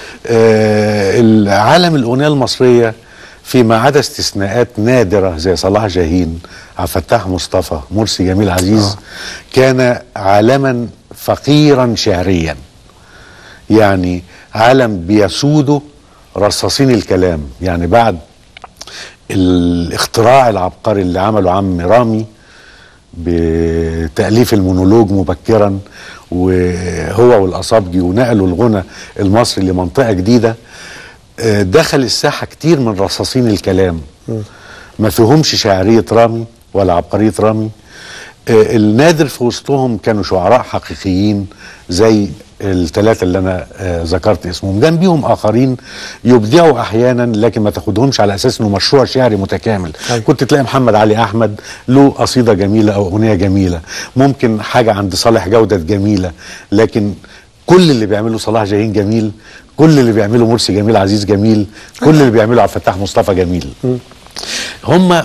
J: العالم الاغنيه المصريه فيما عدا استثناءات نادره زي صلاح جاهين، عبد الفتاح مصطفى، مرسي جميل عزيز، كان عالما فقيرا شعريا. يعني عالم بيسوده رصاصين الكلام. يعني بعد الاختراع العبقري اللي عمله عم رامي بتأليف المونولوج مبكرا، وهو والأصابجي، ونقلوا الغنى المصري لمنطقة جديدة، دخل الساحة كتير من رصاصين الكلام ما فيهمش شاعرية رامي ولا عبقرية رامي. النادر في وسطهم كانوا شعراء حقيقيين زي الثلاثة اللي أنا ذكرت اسمهم، جنبيهم آخرين يبدعوا أحيانا لكن ما تاخدهمش على أساس إنه مشروع شعري متكامل. كنت تلاقي محمد علي أحمد له قصيدة جميلة أو أغنية جميلة، ممكن حاجة عند صالح جودة جميلة، لكن كل اللي بيعمله صلاح جاهين جميل، كل اللي بيعمله مرسي جميل عزيز جميل، كل اللي بيعمله عبد الفتاح مصطفى جميل. هم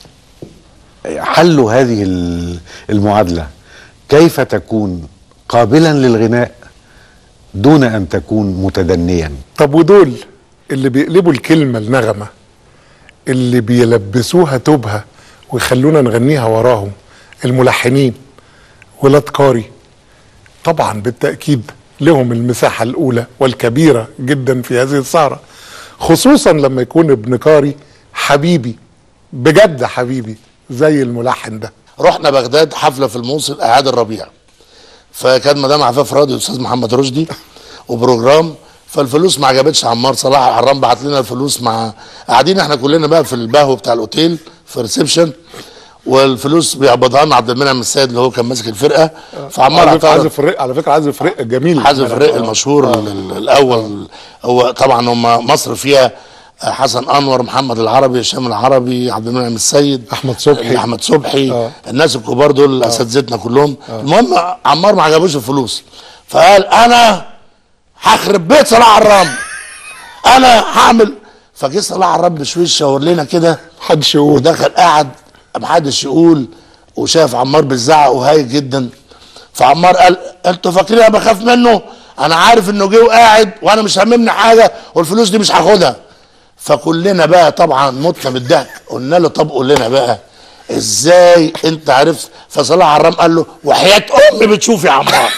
J: حلوا هذه المعادلة، كيف تكون قابلا للغناء دون أن تكون متدنيا.
A: طب ودول اللي بيقلبوا الكلمة النغمة، اللي بيلبسوها توبها ويخلونا نغنيها وراهم، الملحنين ولاد قاري، طبعا بالتأكيد لهم المساحة الأولى والكبيرة جدا في هذه السهرة، خصوصا لما يكون ابن قاري حبيبي بجد، حبيبي زي الملحن ده.
K: رحنا بغداد حفلة في الموصل أعاد الربيع، فكان مدام عفاف راضي والاستاذ محمد رشدي وبروجرام، فالفلوس ما عجبتش عمار. صلاح العرام بعت لنا الفلوس، مع قاعدين احنا كلنا بقى في البهو بتاع الاوتيل في ريسبشن، والفلوس بيقبضها لنا عبد المنعم السيد اللي هو كان ماسك الفرقه. فعمار
A: عازف الرق على فكره، عازف الرق جميل،
K: عازف الرق المشهور الاول. هو طبعا هم مصر فيها حسن انور، محمد العربي، هشام العربي، عبد المنعم السيد، احمد صبحي الناس الكبار دول اساتذتنا كلهم. المهم عمار ما عجبوش الفلوس، فقال انا هخرب بيت صلاح عرام، انا هعمل. فجه صلاح عرام بشويش شاور لنا كده،
A: محدش يقول،
K: ودخل قعد محدش يقول، وشاف عمار بالزعق وهايج جدا. فعمار قال انتوا فاكرين انا بخاف منه؟ انا عارف انه جه وقاعد وانا مش هاممني حاجه والفلوس دي مش هاخدها. فكلنا بقى طبعا متنا من الضحك، قلنا له طب قول لنا بقى ازاي انت عرفت؟ فصلاح عرام قال له وحياه امي بتشوف يا عمار.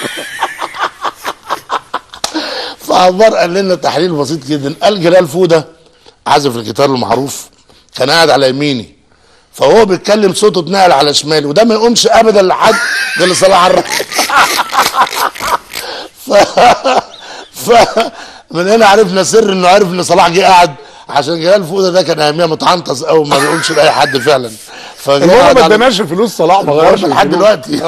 K: فعمار قال لنا تحليل بسيط جدا، قال جلال فوده عازف الجيتار المعروف كان قاعد على يميني، فهو بيتكلم صوته اتنقل على شمالي، وده ما يقومش ابدا لحد غير صلاح عرام. من هنا عرفنا سر انه عرف ان صلاح جه قاعد، عشان جلال فوده ده كان اهميه متعنطس قوي، ما بيقولش لاي حد فعلا.
A: المهم ما اداناش الفلوس، صلاح ما غيرش
K: لحد دلوقتي.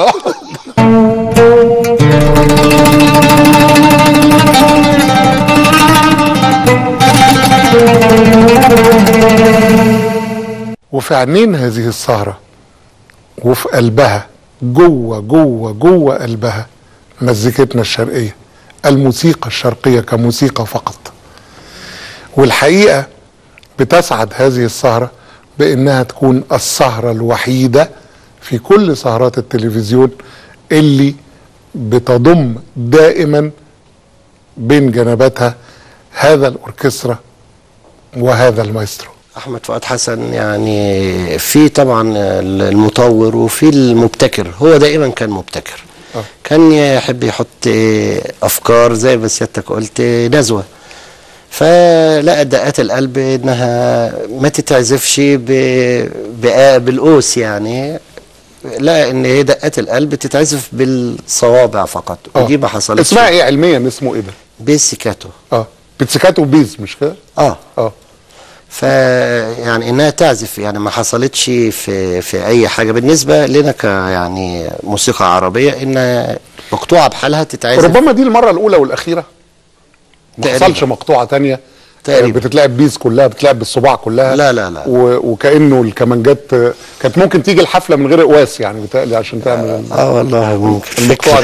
A: وفي عينين هذه السهرة وفي قلبها جوه جوه جوه قلبها مزيكتنا الشرقية، الموسيقى الشرقية كموسيقى فقط. والحقيقة بتسعد هذه السهرة بأنها تكون السهرة الوحيدة في كل سهرات التلفزيون اللي بتضم دائما بين جنباتها هذا الأوركسترا وهذا المايسترو.
L: احمد فؤاد حسن يعني في طبعا المطور وفي المبتكر، هو دائما كان مبتكر. كان يحب يحط افكار زي ما سيادتك قلت نزوه، فلقى دقات القلب انها ما تتعزفش بالقوس، يعني لقى ان هي دقات القلب تتعزف بالصوابع فقط، ودي ما حصلتش.
A: اسمها ايه علميا؟ اسمه ايه ده؟
L: بيسيكاتو.
A: بيسيكاتو بيز مش كده؟
L: فيعني انها تعزف يعني ما حصلتش في اي حاجه بالنسبه لنا يعني موسيقى عربيه، ان مقطوعه بحالها تتعزف.
A: ربما دي المره الاولى والاخيره ما حصلش مقطوعه ثانيه بتتلعب بيز كلها، بتتلعب بالصباع كلها.
L: لا لا لا،
A: وكانه الكمانجات كانت ممكن تيجي الحفله من غير قواس يعني بتقلي عشان تعمل
L: والله ممكن
A: المقطوعه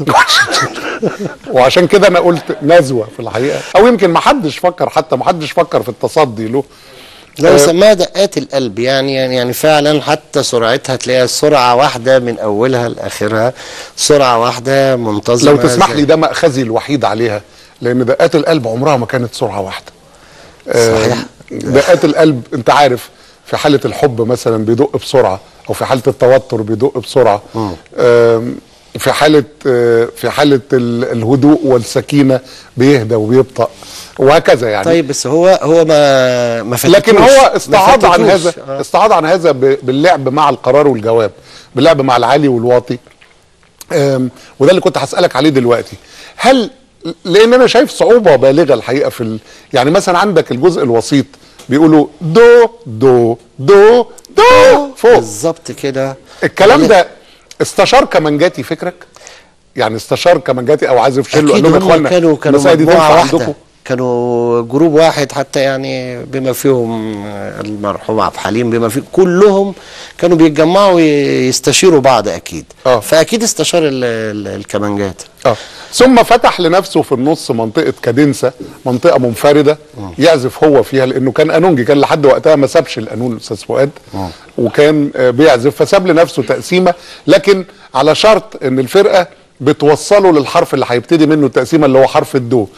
A: وعشان كده انا قلت نزوه في الحقيقه، او يمكن ما حدش فكر، حتى ما حدش فكر في التصدي له.
L: لو سماها دقات القلب يعني فعلا حتى سرعتها تلاقيها سرعه واحده من اولها لاخرها، سرعه واحده منتظمه.
A: لو تسمح لي ده مأخذي الوحيد عليها، لان دقات القلب عمرها ما كانت سرعه واحده.
L: صحيح.
A: دقات القلب انت عارف في حاله الحب مثلا بيدق بسرعه، او في حاله التوتر بيدق بسرعه، في حاله الهدوء والسكينه بيهدى وبيبطأ وهكذا يعني.
L: طيب بس هو ما فتتوش،
A: لكن هو استعاض عن هذا، استعاض عن هذا باللعب مع القرار والجواب، باللعب مع العالي والواطي. وده اللي كنت هسألك عليه دلوقتي. هل لان انا شايف صعوبه بالغه الحقيقه في يعني مثلا عندك الجزء الوسيط بيقولوا دو دو دو دو فوق
L: بالظبط كده.
A: الكلام ده استشار كمانجاتي فكرك؟ يعني استشار كمانجاتي او عازف شيلو قال لهم يا اخوانا
L: كانوا مجموعه واحده، كانوا جروب واحد حتى، يعني بما فيهم المرحوم عبد الحليم، بما فيهم كلهم كانوا بيتجمعوا ويستشيروا بعض اكيد. فاكيد استشار الكمانجات.
A: ثم فتح لنفسه في النص منطقه كادنسا، منطقه منفرده يعزف هو فيها، لانه كان قانونجي، كان لحد وقتها ما سابش القانون الاستاذ فؤاد، وكان بيعزف، فساب لنفسه تقسيمه، لكن على شرط ان الفرقه بتوصله للحرف اللي هيبتدي منه التقسيمه اللي هو حرف الدو،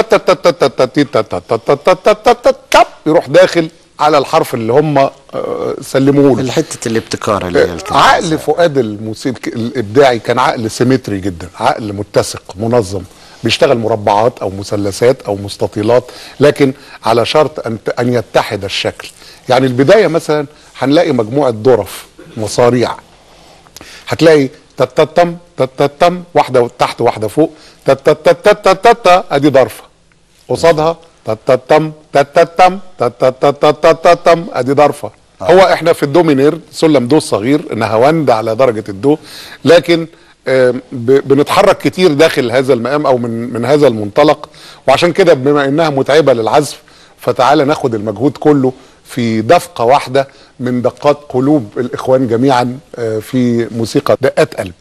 A: يروح داخل على الحرف اللي هم سلموه له.
L: حته الابتكار اللي هي
A: عقل فؤاد الموسيقى الابداعي كان عقل سيمتري جدا، عقل متسق منظم، بيشتغل مربعات او مثلثات او مستطيلات، لكن على شرط ان يتحد الشكل. يعني البدايه مثلا هنلاقي مجموعه ظرف مصاريع، هتلاقي تتتم تتتم، واحده تحت واحده فوق، تتتتتتتت، ادي ضرفه قصادها تتتم تتتم تتتتتتم، ادي ضرفه. هو احنا في الدو مينير سلم دو الصغير، نهاوند على درجه الدو، لكن بنتحرك كتير داخل هذا المقام او من هذا المنطلق، وعشان كده بما انها متعبه للعزف فتعالى ناخد المجهود كله في دفقه واحده من دقات قلوب الاخوان جميعا في موسيقى دقات قلب.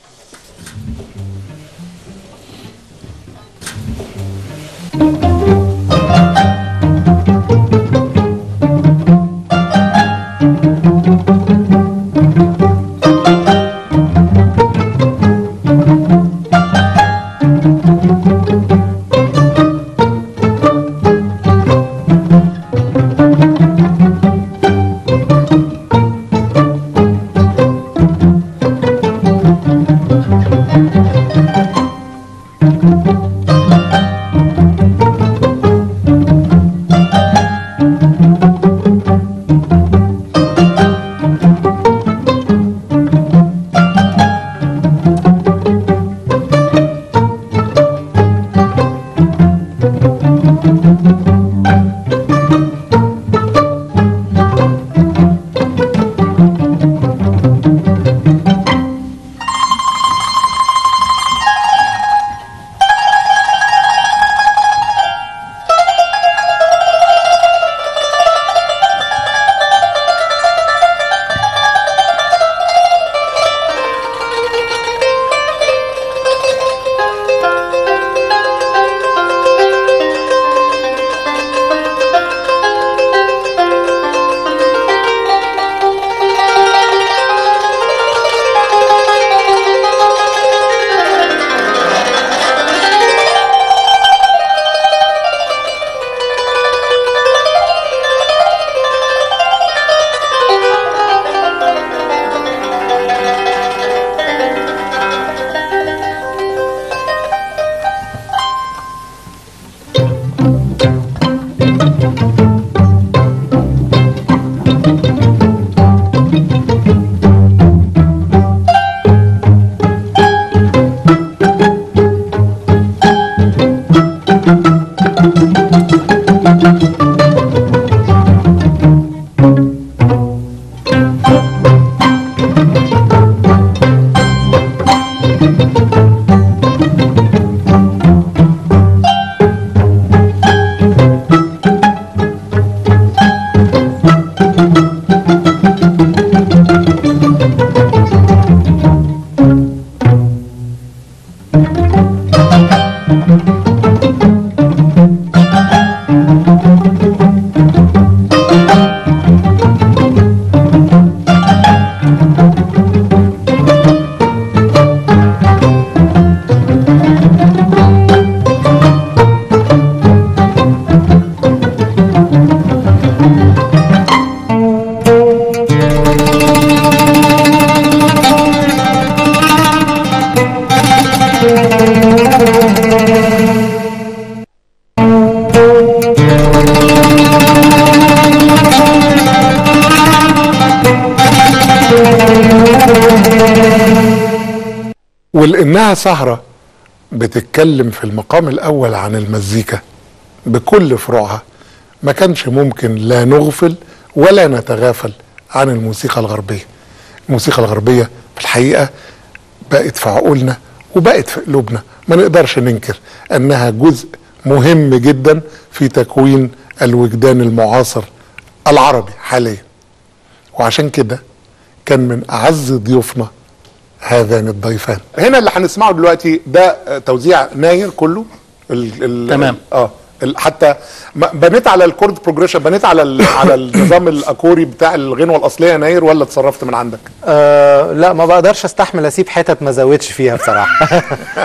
A: ولانها سهرة بتتكلم في المقام الاول عن المزيكا بكل فروعها، ما كانش ممكن لا نغفل ولا نتغافل عن الموسيقى الغربية. الموسيقى الغربية في الحقيقة بقت في عقولنا وبقت في قلوبنا، ما نقدرش ننكر انها جزء مهم جدا في تكوين الوجدان المعاصر العربي حاليا. وعشان كده كان من اعز ضيوفنا هذان الضيفان. هنا اللي هنسمعه دلوقتي ده توزيع ناير كله
B: تمام.
A: حتى بنيت على الكورد بروجريشن، بنيت على النظام الاكوري بتاع الغنوه الاصليه ناير، ولا اتصرفت من عندك؟
B: لا، ما بقدرش استحمل اسيب حتت ما زودش فيها بصراحه.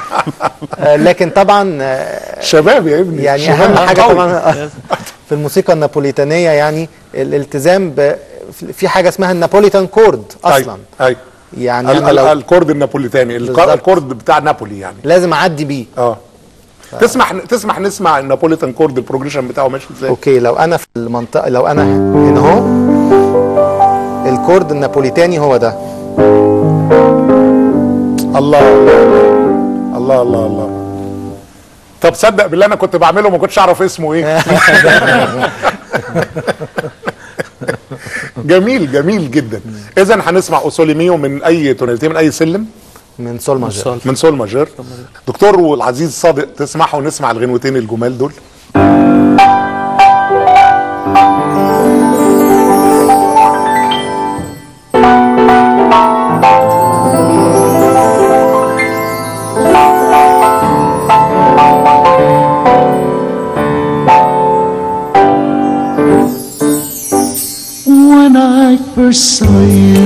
B: لكن طبعا
A: شباب يا ابني،
B: يعني اهم حاجه طبعا في الموسيقى النابوليتانيه يعني الالتزام في حاجه اسمها النابوليتان كورد اصلا.
A: ايوه يعني الكورد النابوليتاني، الكورد بتاع نابولي يعني لازم
B: اعدي بيه.
A: تسمح نسمع النابوليتان كورد البروجريشن بتاعه ماشي ازاي؟
B: اوكي، لو انا في المنطقه، لو انا هنا اهو، الكورد النابوليتاني هو ده.
A: الله الله الله الله. طب صدق بالله انا كنت بعمله ما كنتش اعرف اسمه ايه. جميل جميل جدا. اذا هنسمع اوسولي ميو من اي توناليتي، من اي سلم،
B: من سول ماجير.
A: من سول ماجير. دكتور والعزيز صادق تسمحوا نسمع الغنوتين الجمال دول؟
M: When I first saw you,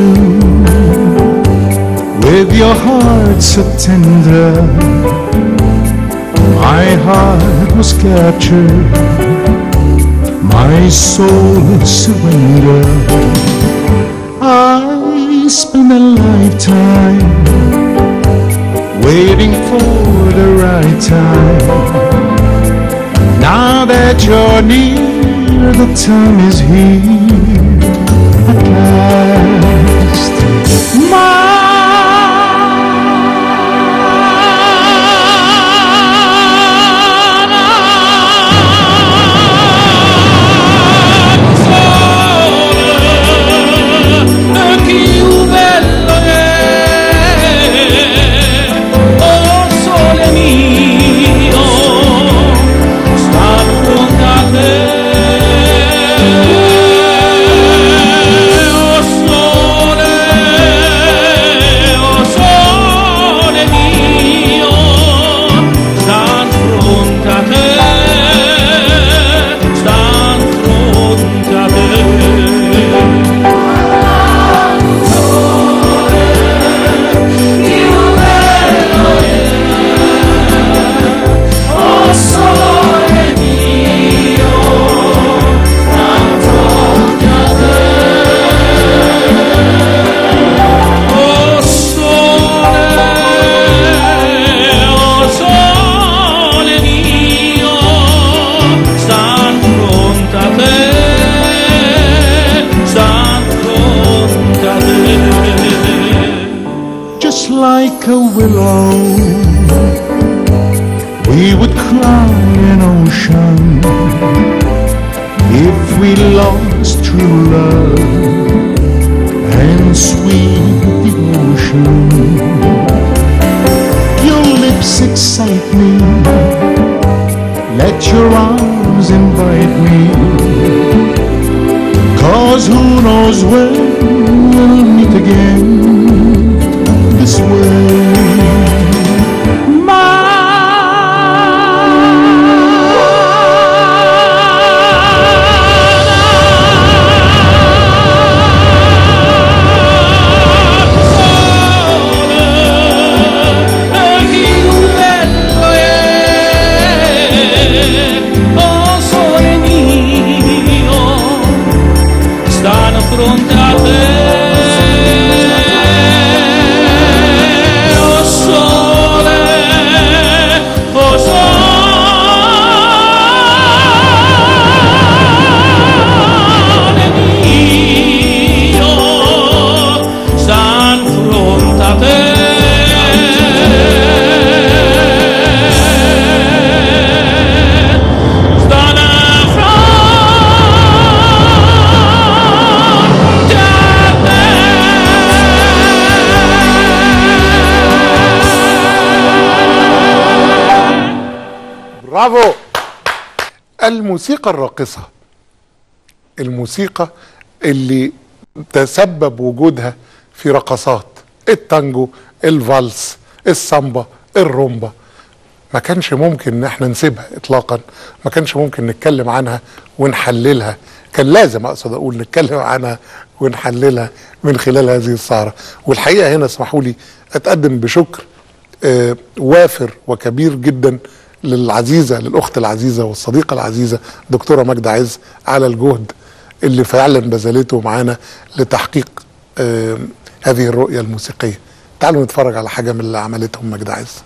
M: with your heart so tender, my heart was captured, my soul surrendered. I spent a lifetime waiting for the right time. Now that you're near, the time is here at last. Like a willow, we would cry an ocean if we lost true love and sweet devotion. Your lips excite me, let your arms invite me, 'cause who knows when we'll meet again this way.
N: Fronte a te, oh sole, oh sole mio, stan fronte a te.
A: برافو. الموسيقى الراقصة، الموسيقى اللي تسبب وجودها في رقصات التانجو، الفالس، السامبا، الرومبا، ما كانش ممكن ان احنا نسيبها اطلاقا، ما كانش ممكن نتكلم عنها ونحللها، كان لازم اقصد اقول نتكلم عنها ونحللها من خلال هذه السهرة. والحقيقة هنا اسمحوا لي اتقدم بشكر وافر وكبير جدا للعزيزة، للأخت العزيزة والصديقة العزيزة دكتورة ماجدة عز على الجهد اللي فعلا بذلته معانا لتحقيق هذه الرؤية الموسيقية. تعالوا نتفرج على حاجة من اللي عملتهم ماجدة عز.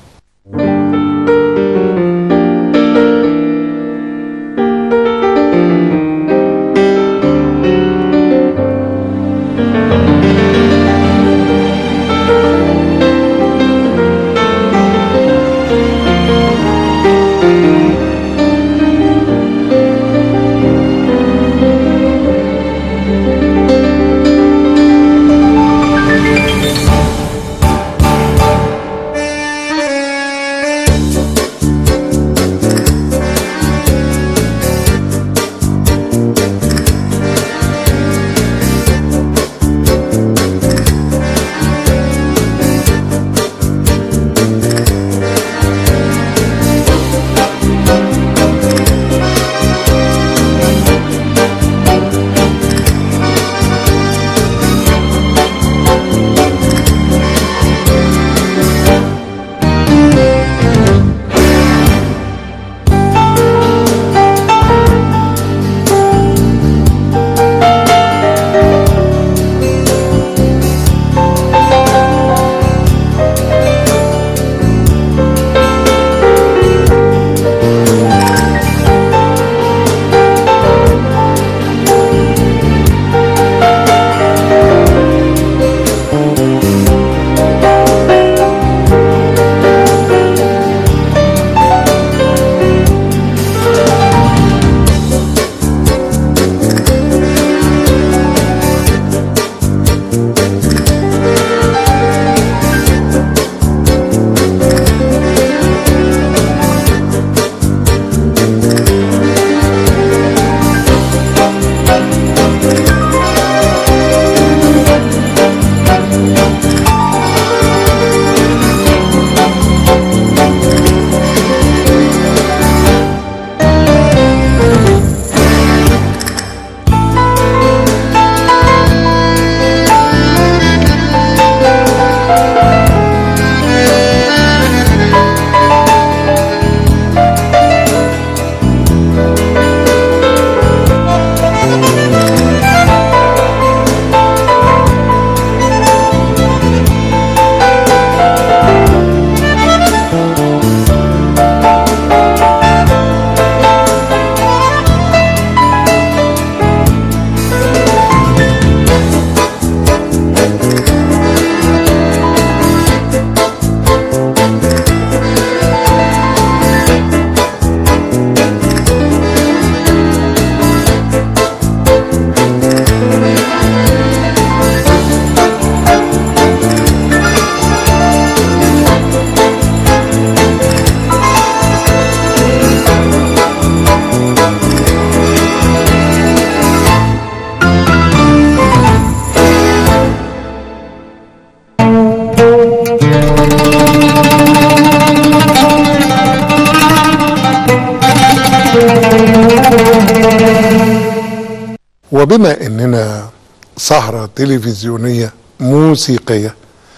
A: وبما اننا سهرة تلفزيونية موسيقية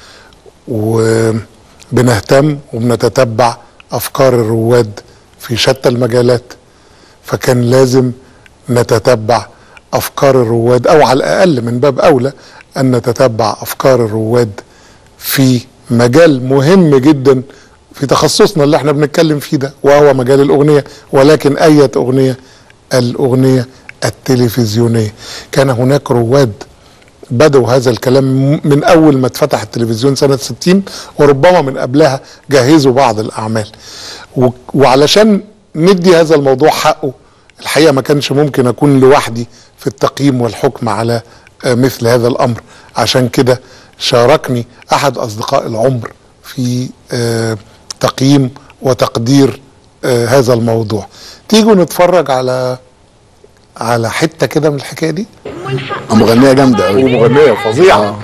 A: وبنهتم وبنتتبع افكار الرواد في شتى المجالات، فكان لازم نتتبع افكار الرواد، او على الاقل من باب اولى ان نتتبع افكار الرواد في مجال مهم جدا في تخصصنا اللي احنا بنتكلم فيه ده، وهو مجال الاغنية. ولكن اية اغنية؟ الاغنية التلفزيونية. كان هناك رواد بدأوا هذا الكلام من اول ما اتفتح التلفزيون سنة 60، وربما من قبلها جهزوا بعض الاعمال. وعلشان ندي هذا الموضوع حقه، الحقيقة ما كانش ممكن اكون لوحدي في التقييم والحكم على مثل هذا الامر. عشان كده شاركني احد اصدقاء العمر في تقييم وتقدير هذا الموضوع. تيجوا نتفرج على حته كده من الحكايه دي.
O: مغنيه جامده قوي
A: ومغنيه فظيعه.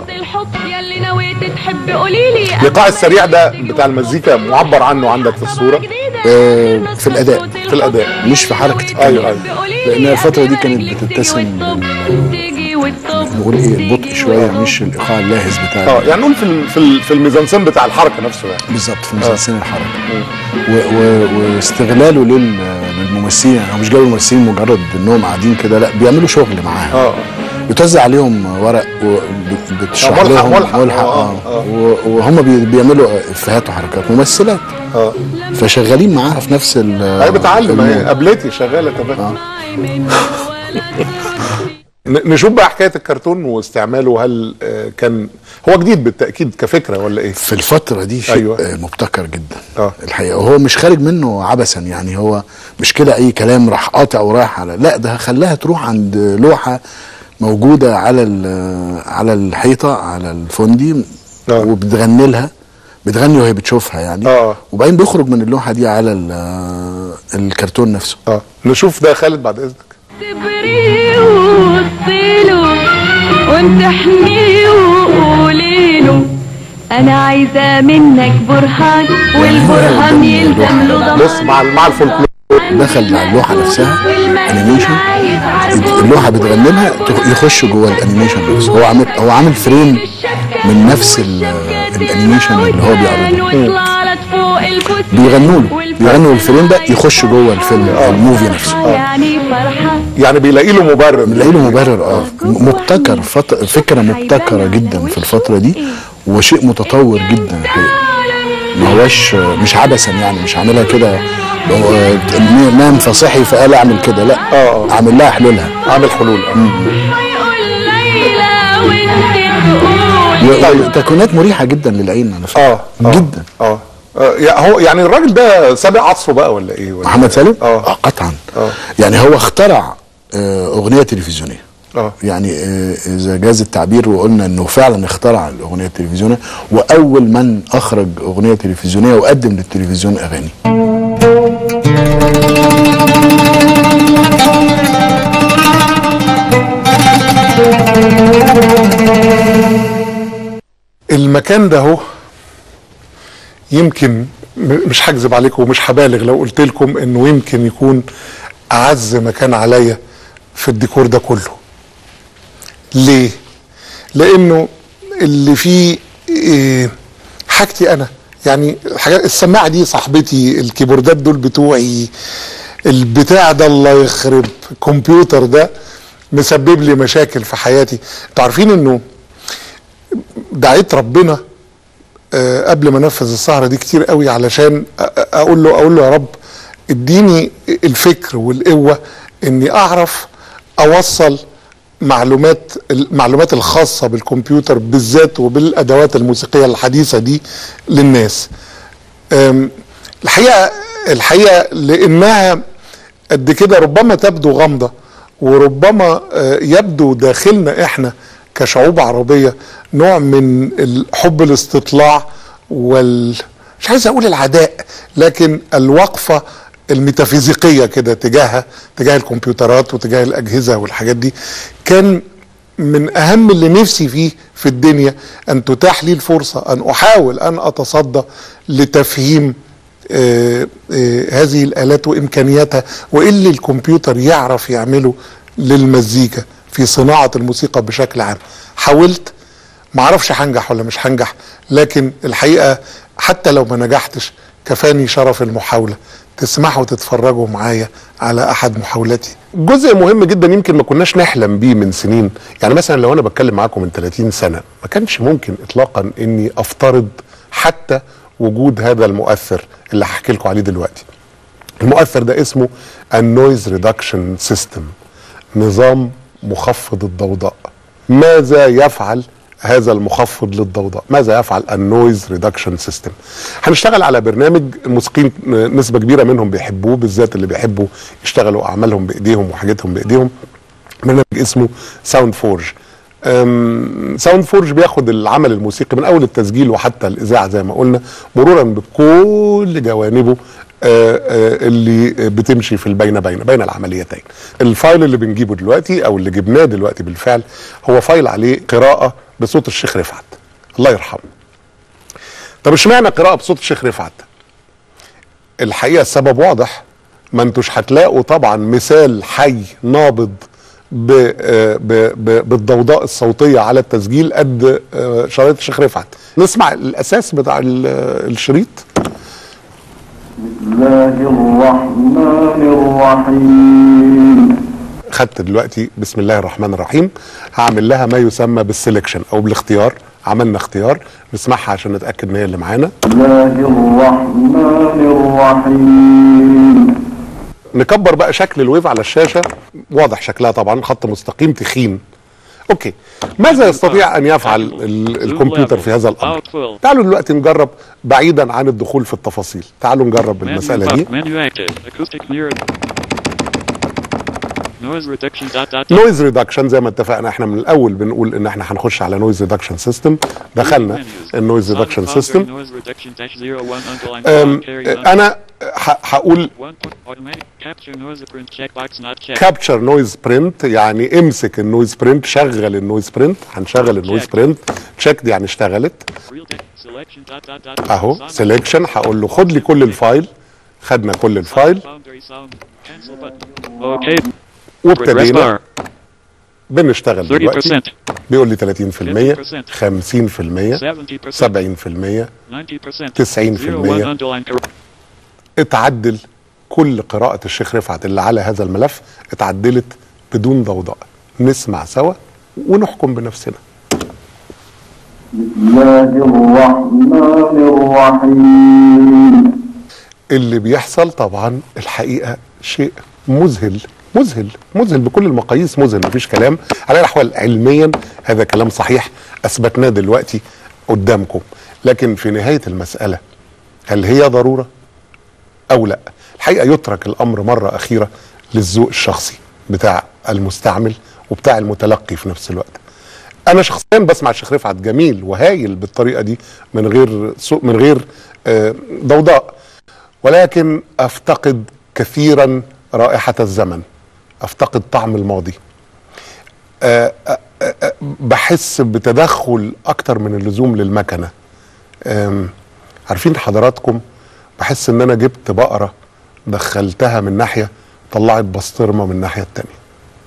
A: اللقاء السريع ده بتاع المزيكا معبر عنه عندك في الصوره؟
O: في الاداء،
A: في الاداء
O: مش في حركه الكلام.
A: ايوه
O: لان الفتره دي كانت بتتسم نقول ايه البطء شويه، مش الايقاع اللاهز بتاع
A: يعني نقول في الميزانسين بتاع الحركه نفسه يعني.
O: بالظبط، في ميزانسين الحركه. واستغلاله للممثلين. هو مش جايب الممثلين مجرد انهم قاعدين كده، لا بيعملوا شغل معاهم. بتوزع عليهم ورق وبتشرح لهم ملحق. وهم بيعملوا افيهات وحركات ممثلات. فشغالين معاها في نفس
A: هي بتعلم، هي قابلتي شغاله كمان. نشوف بقى حكايه الكرتون واستعماله. هل كان هو جديد بالتاكيد كفكره ولا ايه؟
O: في الفتره دي شيء مبتكر جدا الحقيقه، وهو مش خارج منه عبثا. يعني هو مش كده اي كلام راح قاطع ورايح على، لا ده خلاها تروح عند لوحه موجوده على الحيطه على الفندي وبتغني لها، بتغني وهي بتشوفها يعني. وبعدين بيخرج من اللوحه دي على الكرتون نفسه.
A: نشوف ده خالد بعد اذنك.
P: صبري ووصيله وامتحني وقوليله انا عايزه منك برهان، والبرهان يلزم له ضمان.
A: بص مع الفولكلور
O: دخل مع اللوحه نفسها انيميشن، اللوحه بتغني لها يخش جوه الانيميشن نفسه. هو عامل فريم من نفس الانيميشن اللي هو بيعرضه. بيغنوا الفيلم ده يخش جوه الفيلم الموفي نفسه.
A: يعني بيلاقي له
O: مبرر. مبتكر، فكره مبتكره جدا في الفتره دي، وشيء متطور جدا الحقيقه. ما هوش مش عبثا يعني، مش عاملها كده نام فصحي فقال اعمل كده، لا عامل لها حلولها،
A: عامل حلول.
O: تكوينات مريحه جدا للعين على فكره. جدا.
A: هو يعني الراجل ده سابق عصره بقى ولا ايه؟
O: محمد سالم؟ قطعا. يعني هو اخترع اغنيه تلفزيونيه. يعني اذا جاز التعبير وقلنا انه فعلا اخترع الاغنيه التلفزيونيه، واول من اخرج اغنيه تلفزيونيه وقدم للتلفزيون اغاني.
A: المكان ده هو يمكن مش هكذب عليكم ومش هبالغ لو قلت لكم انه يمكن يكون اعز مكان عليا في الديكور ده كله. ليه؟ لانه اللي فيه حاجتي انا، يعني الحاجات السماعه دي صاحبتي، الكيبوردات دول بتوعي، البتاع ده الله يخرب الكمبيوتر ده مسبب لي مشاكل في حياتي. انتوا عارفين انه دعيت ربنا قبل ما انفذ السهره دي كتير قوي علشان اقول له يا رب اديني الفكر والقوه اني اعرف اوصل المعلومات الخاصه بالكمبيوتر بالذات وبالادوات الموسيقيه الحديثه دي للناس. الحقيقه لانها قد كده ربما تبدو غامضه، وربما يبدو داخلنا احنا كشعوب عربيه نوع من حب الاستطلاع مش عايز اقول العداء، لكن الوقفه الميتافيزيقيه كده تجاه الكمبيوترات وتجاه الاجهزه والحاجات دي. كان من اهم اللي نفسي فيه في الدنيا ان تتاح لي الفرصه ان احاول ان اتصدى لتفهيم هذه الالات وامكانياتها، وايه اللي الكمبيوتر يعرف يعمله للمزيكا في صناعة الموسيقى بشكل عام. حاولت، معرفش هنجح ولا مش هنجح، لكن الحقيقة حتى لو ما نجحتش كفاني شرف المحاولة. تسمحوا تتفرجوا معايا على احد محاولاتي. جزء مهم جدا يمكن ما كناش نحلم بيه من سنين، يعني مثلا لو انا بتكلم معاكم من 30 سنة ما كانش ممكن اطلاقا اني افترض حتى وجود هذا المؤثر اللي هحكي لكم عليه دلوقتي. المؤثر ده اسمه النويز ريدكشن سيستم، نظام مخفض الضوضاء. ماذا يفعل هذا المخفض للضوضاء؟ ماذا يفعل النويز ريدكشن سيستم؟ هنشتغل على برنامج الموسيقيين نسبة كبيرة منهم بيحبوه، بالذات اللي بيحبوا يشتغلوا اعمالهم بايديهم وحاجتهم بايديهم. برنامج اسمه ساوند فورج. ساوند فورج بياخد العمل الموسيقي من اول التسجيل وحتى الاذاعه زي ما قلنا، مرورا بكل جوانبه اللي بتمشي في بين العمليتين. الفايل اللي بنجيبه دلوقتي او اللي جبناه دلوقتي بالفعل هو فايل عليه قراءه بصوت الشيخ رفعت الله يرحمه. طب اشمعنى قراءه بصوت الشيخ رفعت؟ الحقيقه السبب واضح، ما انتوش هتلاقوا طبعا مثال حي نابض بالضوضاء الصوتيه على التسجيل قد شرايط الشيخ رفعت. نسمع الاساس بتاع الشريط.
M: بسم الله الرحمن الرحيم.
A: خدت دلوقتي بسم الله الرحمن الرحيم، هعمل لها ما يسمى بالسلكشن او بالاختيار. عملنا اختيار، نسمعها عشان نتاكد ان هي اللي معانا.
M: بسم الله الرحمن الرحيم.
A: نكبر بقى شكل الويف على الشاشه، واضح شكلها طبعا، خط مستقيم تخين. اوكي، ماذا يستطيع ان يفعل الكمبيوتر في هذا الامر؟ تعالوا دلوقتي نجرب بعيدا عن الدخول في التفاصيل. تعالوا نجرب المساله دي. نويز ريدكشن زي ما اتفقنا احنا من الاول بنقول ان احنا هنخش على نويز ريدكشن سيستم. دخلنا النويز ريدكشن سيستم. انا هقول كابتشر نويز برنت، يعني امسك النويز برنت، شغل النويز برنت. هنشغل النويز برنت. تشيك دي يعني اشتغلت اهو. سيلكشن هقول له خد لي كل الفايل. خدنا كل الفايل وابتدينا بنشتغل دلوقتي. بيقول لي 30%، 50%، 70%، 90%. اتعدل كل قراءة الشيخ رفعت اللي على هذا الملف، اتعدلت بدون ضوضاء. نسمع سوا ونحكم بنفسنا.
M: بسم الله الرحمن الرحيم.
A: اللي بيحصل طبعا الحقيقة شيء مذهل مذهل مذهل بكل المقاييس، مذهل مفيش كلام. على الأحوال علميا هذا كلام صحيح، أثبتناه دلوقتي قدامكم. لكن في نهاية المسألة هل هي ضرورة أو لا؟ الحقيقة يترك الأمر مرة أخيرة للذوق الشخصي بتاع المستعمل وبتاع المتلقي في نفس الوقت. أنا شخصيا بسمع الشيخ رفعت جميل وهايل بالطريقة دي من غير ضوضاء، ولكن أفتقد كثيرا رائحة الزمن، أفتقد طعم الماضي. بحس بتدخل أكتر من اللزوم للمكنة. عارفين حضراتكم، بحس إن أنا جبت بقرة دخلتها من ناحية طلعت بسطرمة من الناحية التانية.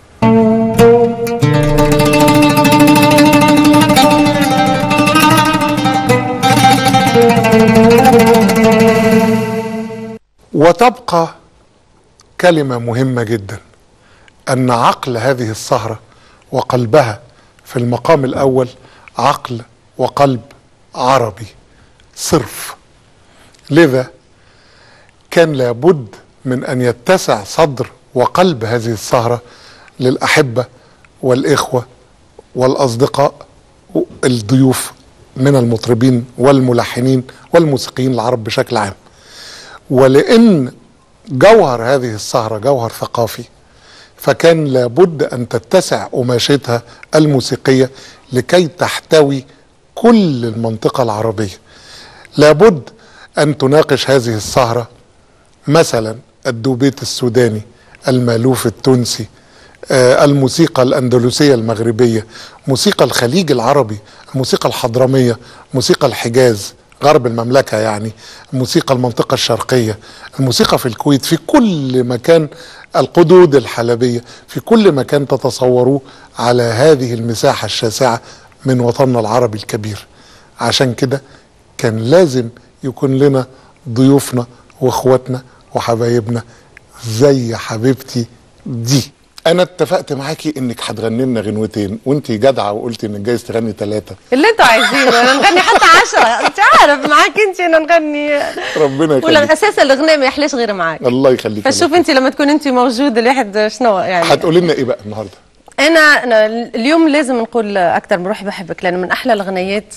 A: وتبقى كلمة مهمة جدا، أن عقل هذه السهرة وقلبها في المقام الأول عقل وقلب عربي صرف. لذا كان لابد من أن يتسع صدر وقلب هذه السهرة للأحبة والإخوة والأصدقاء الضيوف من المطربين والملحنين والموسيقيين العرب بشكل عام. ولأن جوهر هذه السهرة جوهر ثقافي، فكان لابد أن تتسع قماشتها الموسيقية لكي تحتوي كل المنطقة العربية. لابد أن تناقش هذه السهرة مثلا الدوبيت السوداني، المالوف التونسي، الموسيقى الأندلسية المغربية، موسيقى الخليج العربي، الموسيقى الحضرمية، موسيقى الحجاز غرب المملكة، يعني موسيقى المنطقة الشرقية، الموسيقى في الكويت، في كل مكان القدود الحلبية في كل مكان تتصوروه على هذه المساحة الشاسعة من وطننا العربي الكبير. عشان كده كان لازم يكون لنا ضيوفنا واخواتنا وحبايبنا زي حبيبتي دي. انا اتفقت معاكي انك هتغني لنا غنوتين، وانتي جدعه وقلتي انك جايز تغني 3
Q: اللي انتوا عايزينه. انا نغني حتى 10، انت عارف معاك انت انا نغني.
A: ربنا يخليك.
Q: ولا اساسا الاغنيه ما يحلاش غير معاك.
A: الله يخليك.
Q: فشوف انت لما تكون انت موجود الواحد شنو يعني.
A: هتقولي لنا ايه بقى النهارده؟
Q: انا اليوم لازم نقول اكتر من روحي بحبك، لانه من احلى الاغنيات.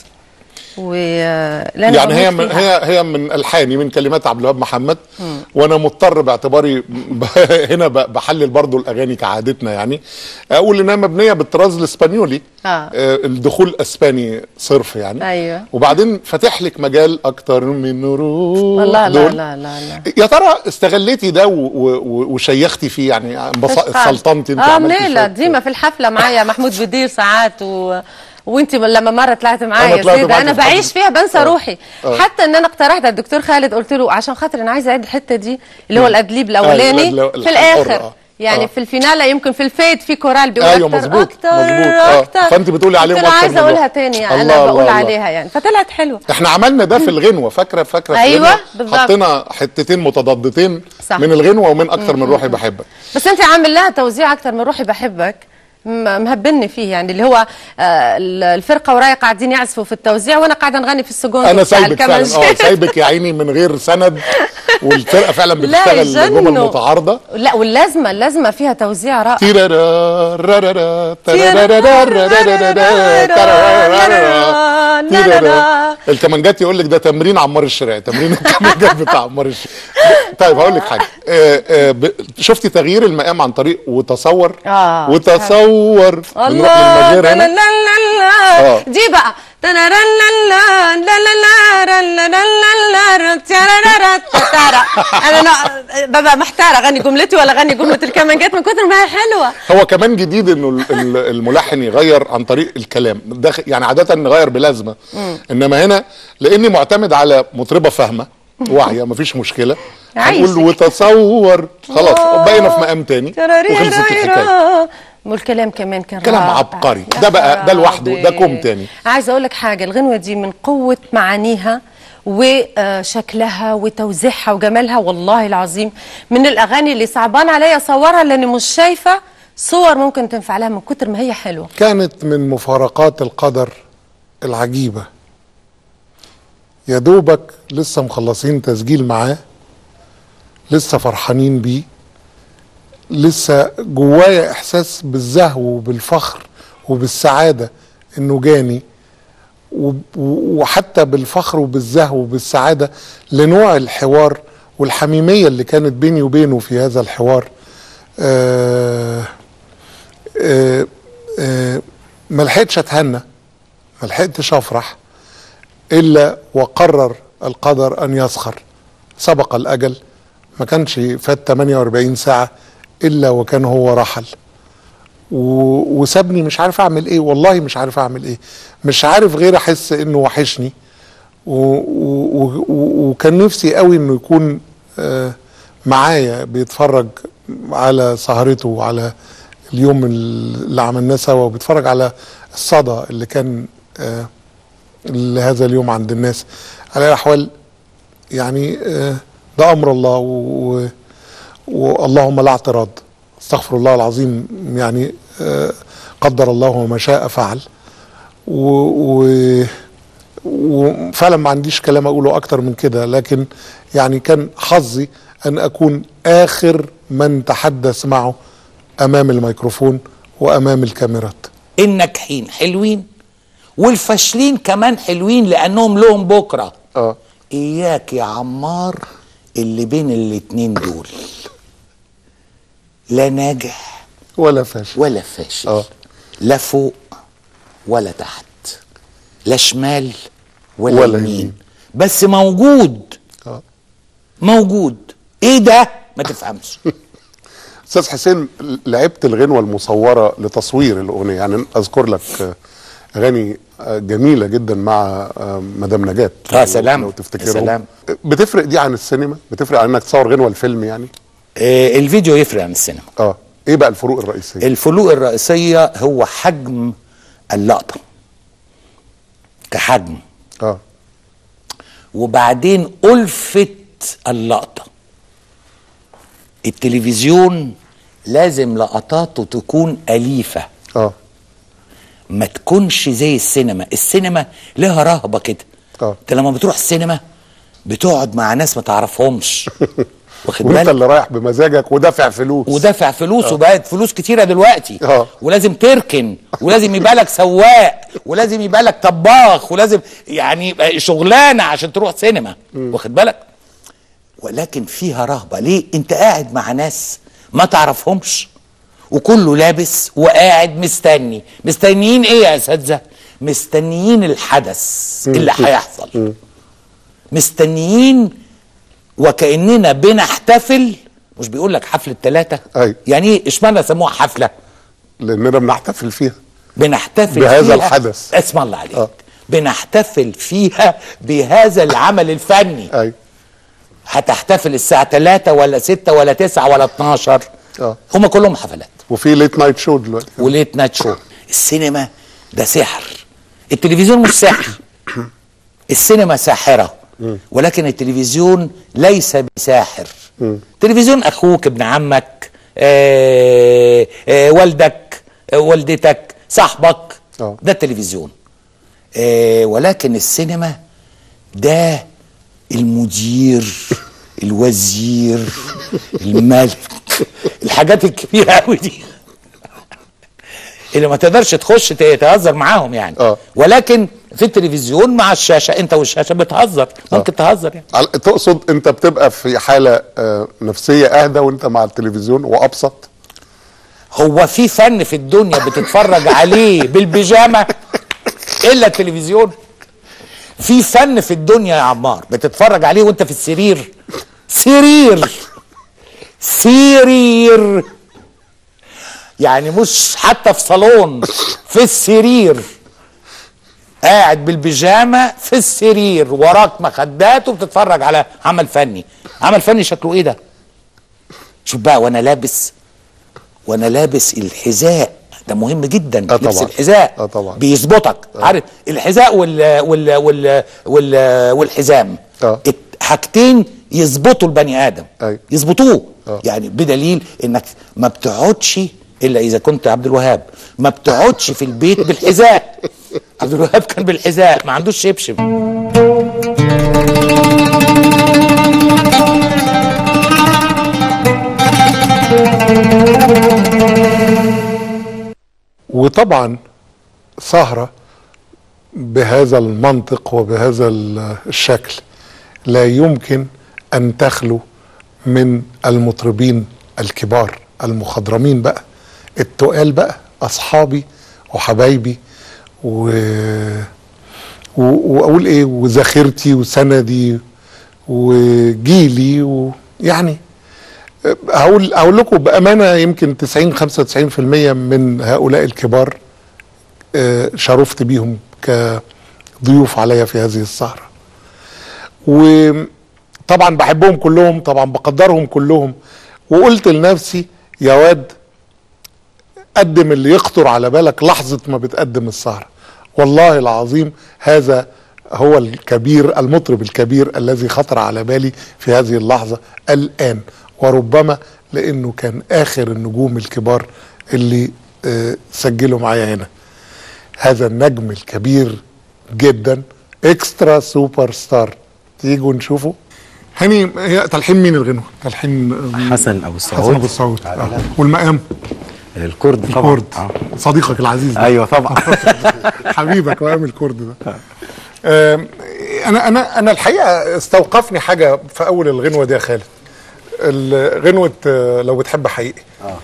A: يعني هي من الحاني، من كلمات عبد الوهاب محمد. وانا مضطر باعتباري هنا بحلل برضو الاغاني كعادتنا، يعني اقول انها مبنيه بالطراز الاسبانيولي. الدخول اسباني صرف يعني.
Q: ايوه.
A: وبعدين فاتح لك مجال اكتر من روح.
Q: لا لا لا لا.
A: يا ترى استغليتي ده وشيختي فيه يعني، سلطنتي انت؟
Q: منيله ديما في الحفله معايا محمود بدير ساعات وانت لما مره طلعت معايا سيدة انا بعيش فيها بنسى روحي. حتى ان انا اقترحت على الدكتور خالد، قلت له عشان خاطر انا عايزه اعيد الحته دي اللي هو الادليب الاولاني في الاخر يعني في الفينالة يمكن في الفيد في كورال بيقول
A: ايوه مظبوط
Q: اكتر.
A: فانت بتقولي عليهم
Q: اكتر. انا عايزه اقولها تاني يعني. انا بقول عليها يعني فطلعت حلوه.
A: احنا عملنا ده في الغنوه، فاكره
Q: ايوه بالظبط.
A: حطينا حتتين متضادتين من الغنوه ومن اكتر من روحي بحبك.
Q: بس انت عامل لها توزيع اكتر من روحي بحبك مهبلني فيه يعني، اللي هو الفرقه ورايا قاعدين يعزفوا في التوزيع وانا قاعده نغني في السجون.
A: انا سايبك فعلا سايبك يا عيني من غير سند، والفرقه فعلا بتشتغل جمل متعارضه.
Q: لا واللازمه فيها توزيع رائع.
A: الكمانجات يقول لك ده تمرين عمار الشراعي، تمرين الكمانجات بتاع عمار الشراعي. طيب هقول لك حاجه، شفتي تغيير المقام عن طريق وتصور؟ وتصور
Q: الله دي بقى انا ببقى محتاره اغني جملتي ولا اغني جمله الكمانجات من كتر ما هي حلوه.
A: هو كمان جديد انه الملحن يغير عن طريق الكلام، يعني عاده نغير بلازمه، انما هنا لاني معتمد على مطربه فاهمه واعيه مفيش مشكله، هنقول وتصور خلاص بقينا في مقام تاني وخلصت الحكايه.
Q: والكلام كمان كان
A: كلام عبقري. ده بقى ده لوحده ده كوم تاني.
Q: عايزه اقول لك حاجه، الغنوه دي من قوه معانيها وشكلها وتوزيعها وجمالها والله العظيم من الاغاني اللي صعبان عليا اصورها لاني مش شايفه صور ممكن تنفع لها من كتر ما هي حلوه.
A: كانت من مفارقات القدر العجيبه. يا دوبك لسه مخلصين تسجيل معاه، لسه فرحانين بيه، لسه جوايا احساس بالزهو وبالفخر وبالسعاده انه جاني، وحتى بالفخر وبالزهو وبالسعاده لنوع الحوار والحميميه اللي كانت بيني وبينه في هذا الحوار. ما لحقتش اتهنى، ما لحقتش افرح الا وقرر القدر ان يسخر. سبق الاجل، ما كانش فات 48 ساعه الا وكان هو رحل وسابني. مش عارف اعمل ايه، والله مش عارف اعمل ايه، مش عارف غير احس انه وحشني وكان نفسي قوي انه يكون معايا بيتفرج على سهرته وعلى اليوم اللي عملناه سوا، وبيتفرج على الصدى اللي كان لهذا اليوم عند الناس. على الاحوال يعني ده امر الله واللهم لا اعتراض، استغفر الله العظيم، يعني قدر الله وما شاء فعل. وفعلا ما عنديش كلام اقوله اكتر من كده، لكن يعني كان حظي ان اكون اخر من تحدث معه امام الميكروفون وامام الكاميرات.
R: الناجحين حلوين والفاشلين كمان حلوين لانهم لهم بكره. اياك يا عمار اللي بين الاتنين دول، لا ناجح
A: ولا فاشل
R: ولا فاشل. لا فوق ولا تحت، لا شمال ولا يمين، بس موجود. موجود. ايه ده؟ ما تفهمش.
A: استاذ حسين، لعبت الغنوه المصوره لتصوير الاغنيه، يعني اذكر لك اغاني جميله جدا مع مدام نجاة.
R: سلام.
A: لو تفتكرهم. بتفرق دي عن السينما؟ بتفرق عن انك تصور غنوه الفيلم يعني؟
R: الفيديو يفرق عن السينما.
A: ايه بقى الفروق الرئيسيه؟
R: الفروق الرئيسيه هو حجم اللقطه كحجم، وبعدين ألفة اللقطه. التلفزيون لازم لقطاته تكون أليفة، ما تكونش زي السينما. السينما لها رهبة كده. انت لما بتروح السينما بتقعد مع ناس ما تعرفهمش واخد بالك،
A: وانت اللي رايح بمزاجك ودافع فلوس
R: وبقت فلوس كتيرة دلوقتي. ولازم تركن، ولازم يبقى لك سواق، ولازم يبقى لك طباخ، ولازم يعني يبقى شغلانة عشان تروح سينما واخد بالك. ولكن فيها رهبة. ليه؟ انت قاعد مع ناس ما تعرفهمش وكله لابس وقاعد مستنيين ايه يا اساتذه؟ مستنيين الحدث اللي هيحصل، مستنيين وكأننا بنحتفل. مش بيقول لك حفلة 3؟ يعني ايه اشمعنى سموها حفلة؟
A: لاننا بنحتفل فيها،
R: بنحتفل
A: بهذا
R: فيها
A: الحدث.
R: اسم الله عليك. بنحتفل فيها بهذا العمل الفني. هتحتفل الساعة 3 ولا 6 ولا 9 ولا 12؟ هم كلهم حفلات.
A: وفي ليت نايت شو دلوقتي.
R: وليت نايت شو. السينما ده سحر، التلفزيون مش سحر. السينما ساحرة، ولكن التلفزيون ليس بساحر. التلفزيون أخوك، ابن عمك، والدك، والدتك، صاحبك، ده التلفزيون. ولكن السينما ده المدير، الوزير، الملك، الحاجات الكبيرة قوي دي اللي ما تقدرش تخش تهزر معاهم يعني. ولكن في التلفزيون مع الشاشة انت والشاشة بتهزر، ممكن تهزر يعني.
A: تقصد انت بتبقى في حالة نفسية اهدى وانت مع التلفزيون وابسط؟
R: هو في فن في الدنيا بتتفرج عليه بالبيجامة الا التلفزيون؟ في فن في الدنيا يا عمار بتتفرج عليه وانت في السرير، سرير يعني مش حتى في صالون، في السرير، قاعد بالبيجامه في السرير، وراك مخدات وبتتفرج على عمل فني. عمل فني شكله ايه ده؟ شوف بقى، وانا لابس الحذاء ده مهم جدا. لبس الحذاء بيظبطك. عارف الحذاء والحزام حاجتين يظبطوا البني ادم، يظبطوه. يعني بدليل انك ما بتقعدش الا اذا كنت عبد الوهاب، ما بتقعدش في البيت بالحذاء. عبد الوهاب كان بالحذاء، ما عندوش شبشب.
A: وطبعا سهرة بهذا المنطق وبهذا الشكل لا يمكن أن تخلو من المطربين الكبار المخضرمين بقى، التقال بقى، أصحابي وحبايبي وأقول إيه، وذاخرتي وسندي وجيلي يعني هقول لكم بأمانة يمكن 90-95% من هؤلاء الكبار شرفت بيهم كضيوف عليا في هذه السهرة، وطبعا بحبهم كلهم، طبعا بقدرهم كلهم. وقلت لنفسي يا واد قدم اللي يخطر على بالك لحظة ما بتقدم السهرة. والله العظيم هذا هو الكبير، المطرب الكبير الذي خطر على بالي في هذه اللحظة الآن، وربما لأنه كان آخر النجوم الكبار اللي سجلوا معايا هنا. هذا النجم الكبير جدا، اكسترا سوبر ستار. تيجوا نشوفه. هاني، هي تلحين مين الغنوة؟ تلحين
S: حسن أبو السعود.
A: حسن أبو السعود. والمقام
S: الكرد طبعا.
A: الكرد. صديقك العزيز ده.
S: ايوه طبعا.
A: حبيبك مقام الكرد ده. انا الحقيقه استوقفني حاجه في اول الغنوه دي يا خالد. غنوه لو بتحب حقيقي.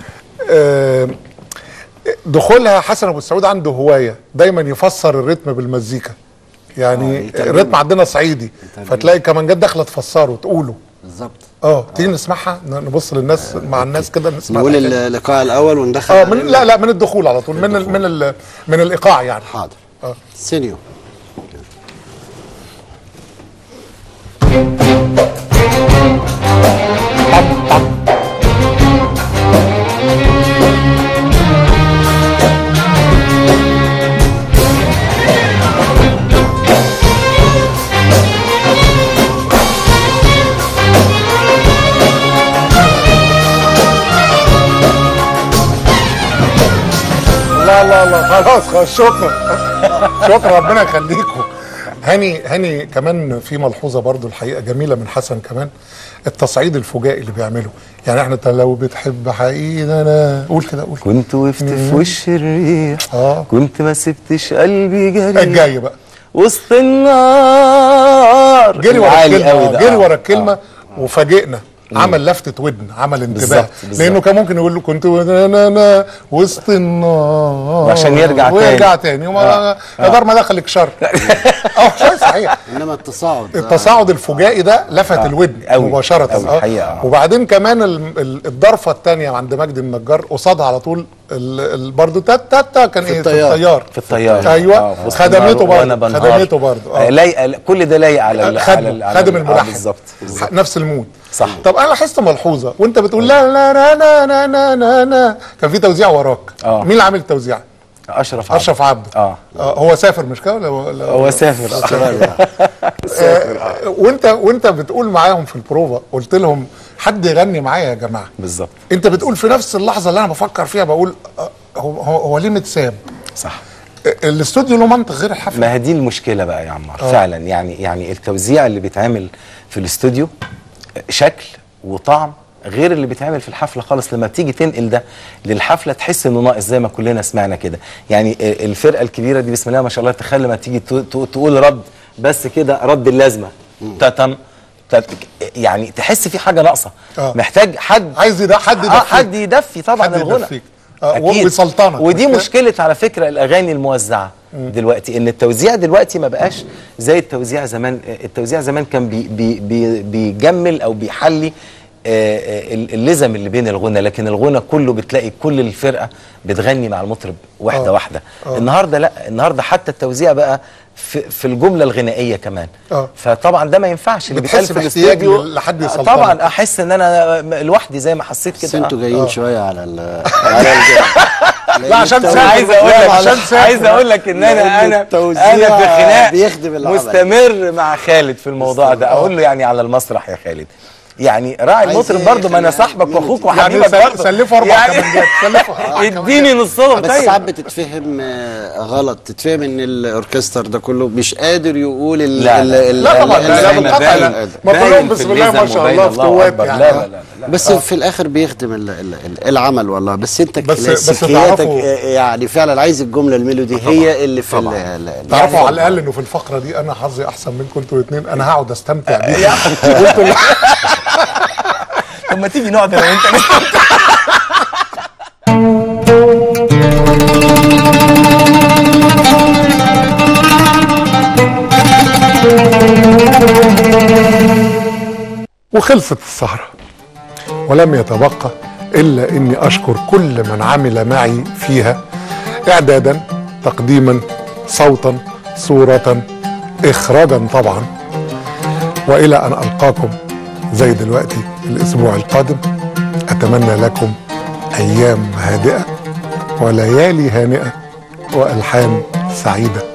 A: دخولها حسن ابو السعود عنده هوايه دايما يفسر الريتم بالمزيكا. يعني الريتم عندنا صعيدي، فتلاقي كمانجات داخله تفسره تقوله
L: بالظبط.
A: تيجي نسمعها، نبص للناس مع الناس كده، نسمع.
L: نقول اللقاء الاول وندخل.
A: لا من الدخول على طول، من الايقاع يعني.
L: حاضر. سينيو.
A: الله خلاص شكرا ربنا يخليكم. هاني كمان في ملحوظه برضو الحقيقه جميله من حسن كمان، التصعيد الفجائي اللي بيعمله. يعني احنا لو بتحب حقيقي انا قول كده قول
S: كنت وقفت في وش الريح كنت ما سبتش قلبي جري
A: الجاي بقى
S: وسط النار
A: جري ورا الكلمه وفاجئنا. عمل لفتة ودن، عمل انتباه، لانه كان ممكن يقول له كنت انا وسط النار
S: عشان يرجع تاني
A: وما دار ما دخلك شر. صحيح.
L: انما
A: التصاعد الفجائي ده لفت الودن مباشرة. وبعدين كمان الضرفة الثانية عند مجدي النجار قصادها على طول برضه تاتا كان
S: في الطيار
A: ايوه خدمته برضه
S: لايقه، كل ده لايق على
A: خادم الملحن
S: بالظبط
A: نفس المود.
S: صح.
A: طب انا لاحظت ملحوظه وانت بتقول لا لا لا لا لا لا لا لا كان في توزيع وراك. مين اللي عامل التوزيع؟ اشرف عبده. هو سافر مش كده ولا
S: هو سافر
A: وانت بتقول معاهم في البروفا قلت لهم حد يغني معايا يا جماعه.
S: بالظبط.
A: انت بتقول في نفس اللحظه اللي انا بفكر فيها بقول هو ليه متساب؟
S: صح.
A: الاستوديو له منطق غير الحفله.
S: ما هي دي المشكله بقى يا عمار. فعلا يعني التوزيع اللي بيتعمل في الاستوديو شكل وطعم غير اللي بيتعمل في الحفله خالص. لما بتيجي تنقل ده للحفله تحس انه ناقص، زي ما كلنا سمعنا كده. يعني الفرقه الكبيره دي بسم الله ما شاء الله، تخيل لما تيجي تقول رد بس كده، رد اللازمه تتم يعني تحس في حاجه ناقصه. محتاج حد
A: عايز
S: حد يدفي طبعا الغنى
A: وسلطنه.
S: ودي مشكله على فكره الاغاني الموزعه دلوقتي، ان التوزيع دلوقتي ما بقاش زي التوزيع زمان. التوزيع زمان كان بيجمل او بيحلي اللزم اللي بين الغنى، لكن الغنى كله بتلاقي كل الفرقه بتغني مع المطرب واحده واحده. النهارده لا، النهارده حتى التوزيع بقى في الجمله الغنائيه كمان. فطبعا ده ما ينفعش اللي بيتقال في الاستوديو
A: لحد يسلطنك.
S: طبعا احس ان انا لوحدي زي ما حسيت كده.
L: بس انتوا جايين شويه على
A: لا عشان
S: عايز اقول لك ان انا في خناق مستمر مع خالد في الموضوع ده. اقول له يعني على المسرح يا خالد، يعني راعي المطرب برضه، ما انا صاحبك واخوك وحبيبك
A: يعني سلفوا 4 كمانجات
S: اديني نصهم.
L: بس ساعات بتتفهم غلط، تتفهم ان الاوركستر ده كله مش قادر يقول
A: لا طبعا لا ما كلهم بسم الله ما شاء الله فتوات يعني.
L: لا بس في الاخر بيخدم العمل والله. بس انت كلاسيكياتك يعني فعلا عايز الجمله الميلودي هي اللي في
A: تعرفوا على الاقل انه في الفقره دي انا حظي احسن منكم انتوا الاثنين. انا هقعد استمتع بيها.
S: طب ما تيجي نقعد انا وانت.
A: وخلصت السهرة ولم يتبقى إلا إني أشكر كل من عمل معي فيها، إعدادا، تقديما، صوتا، صورة، إخراجا طبعا. وإلى أن ألقاكم زي دلوقتي الأسبوع القادم، أتمنى لكم أيام هادئة وليالي هانئة وألحان سعيدة.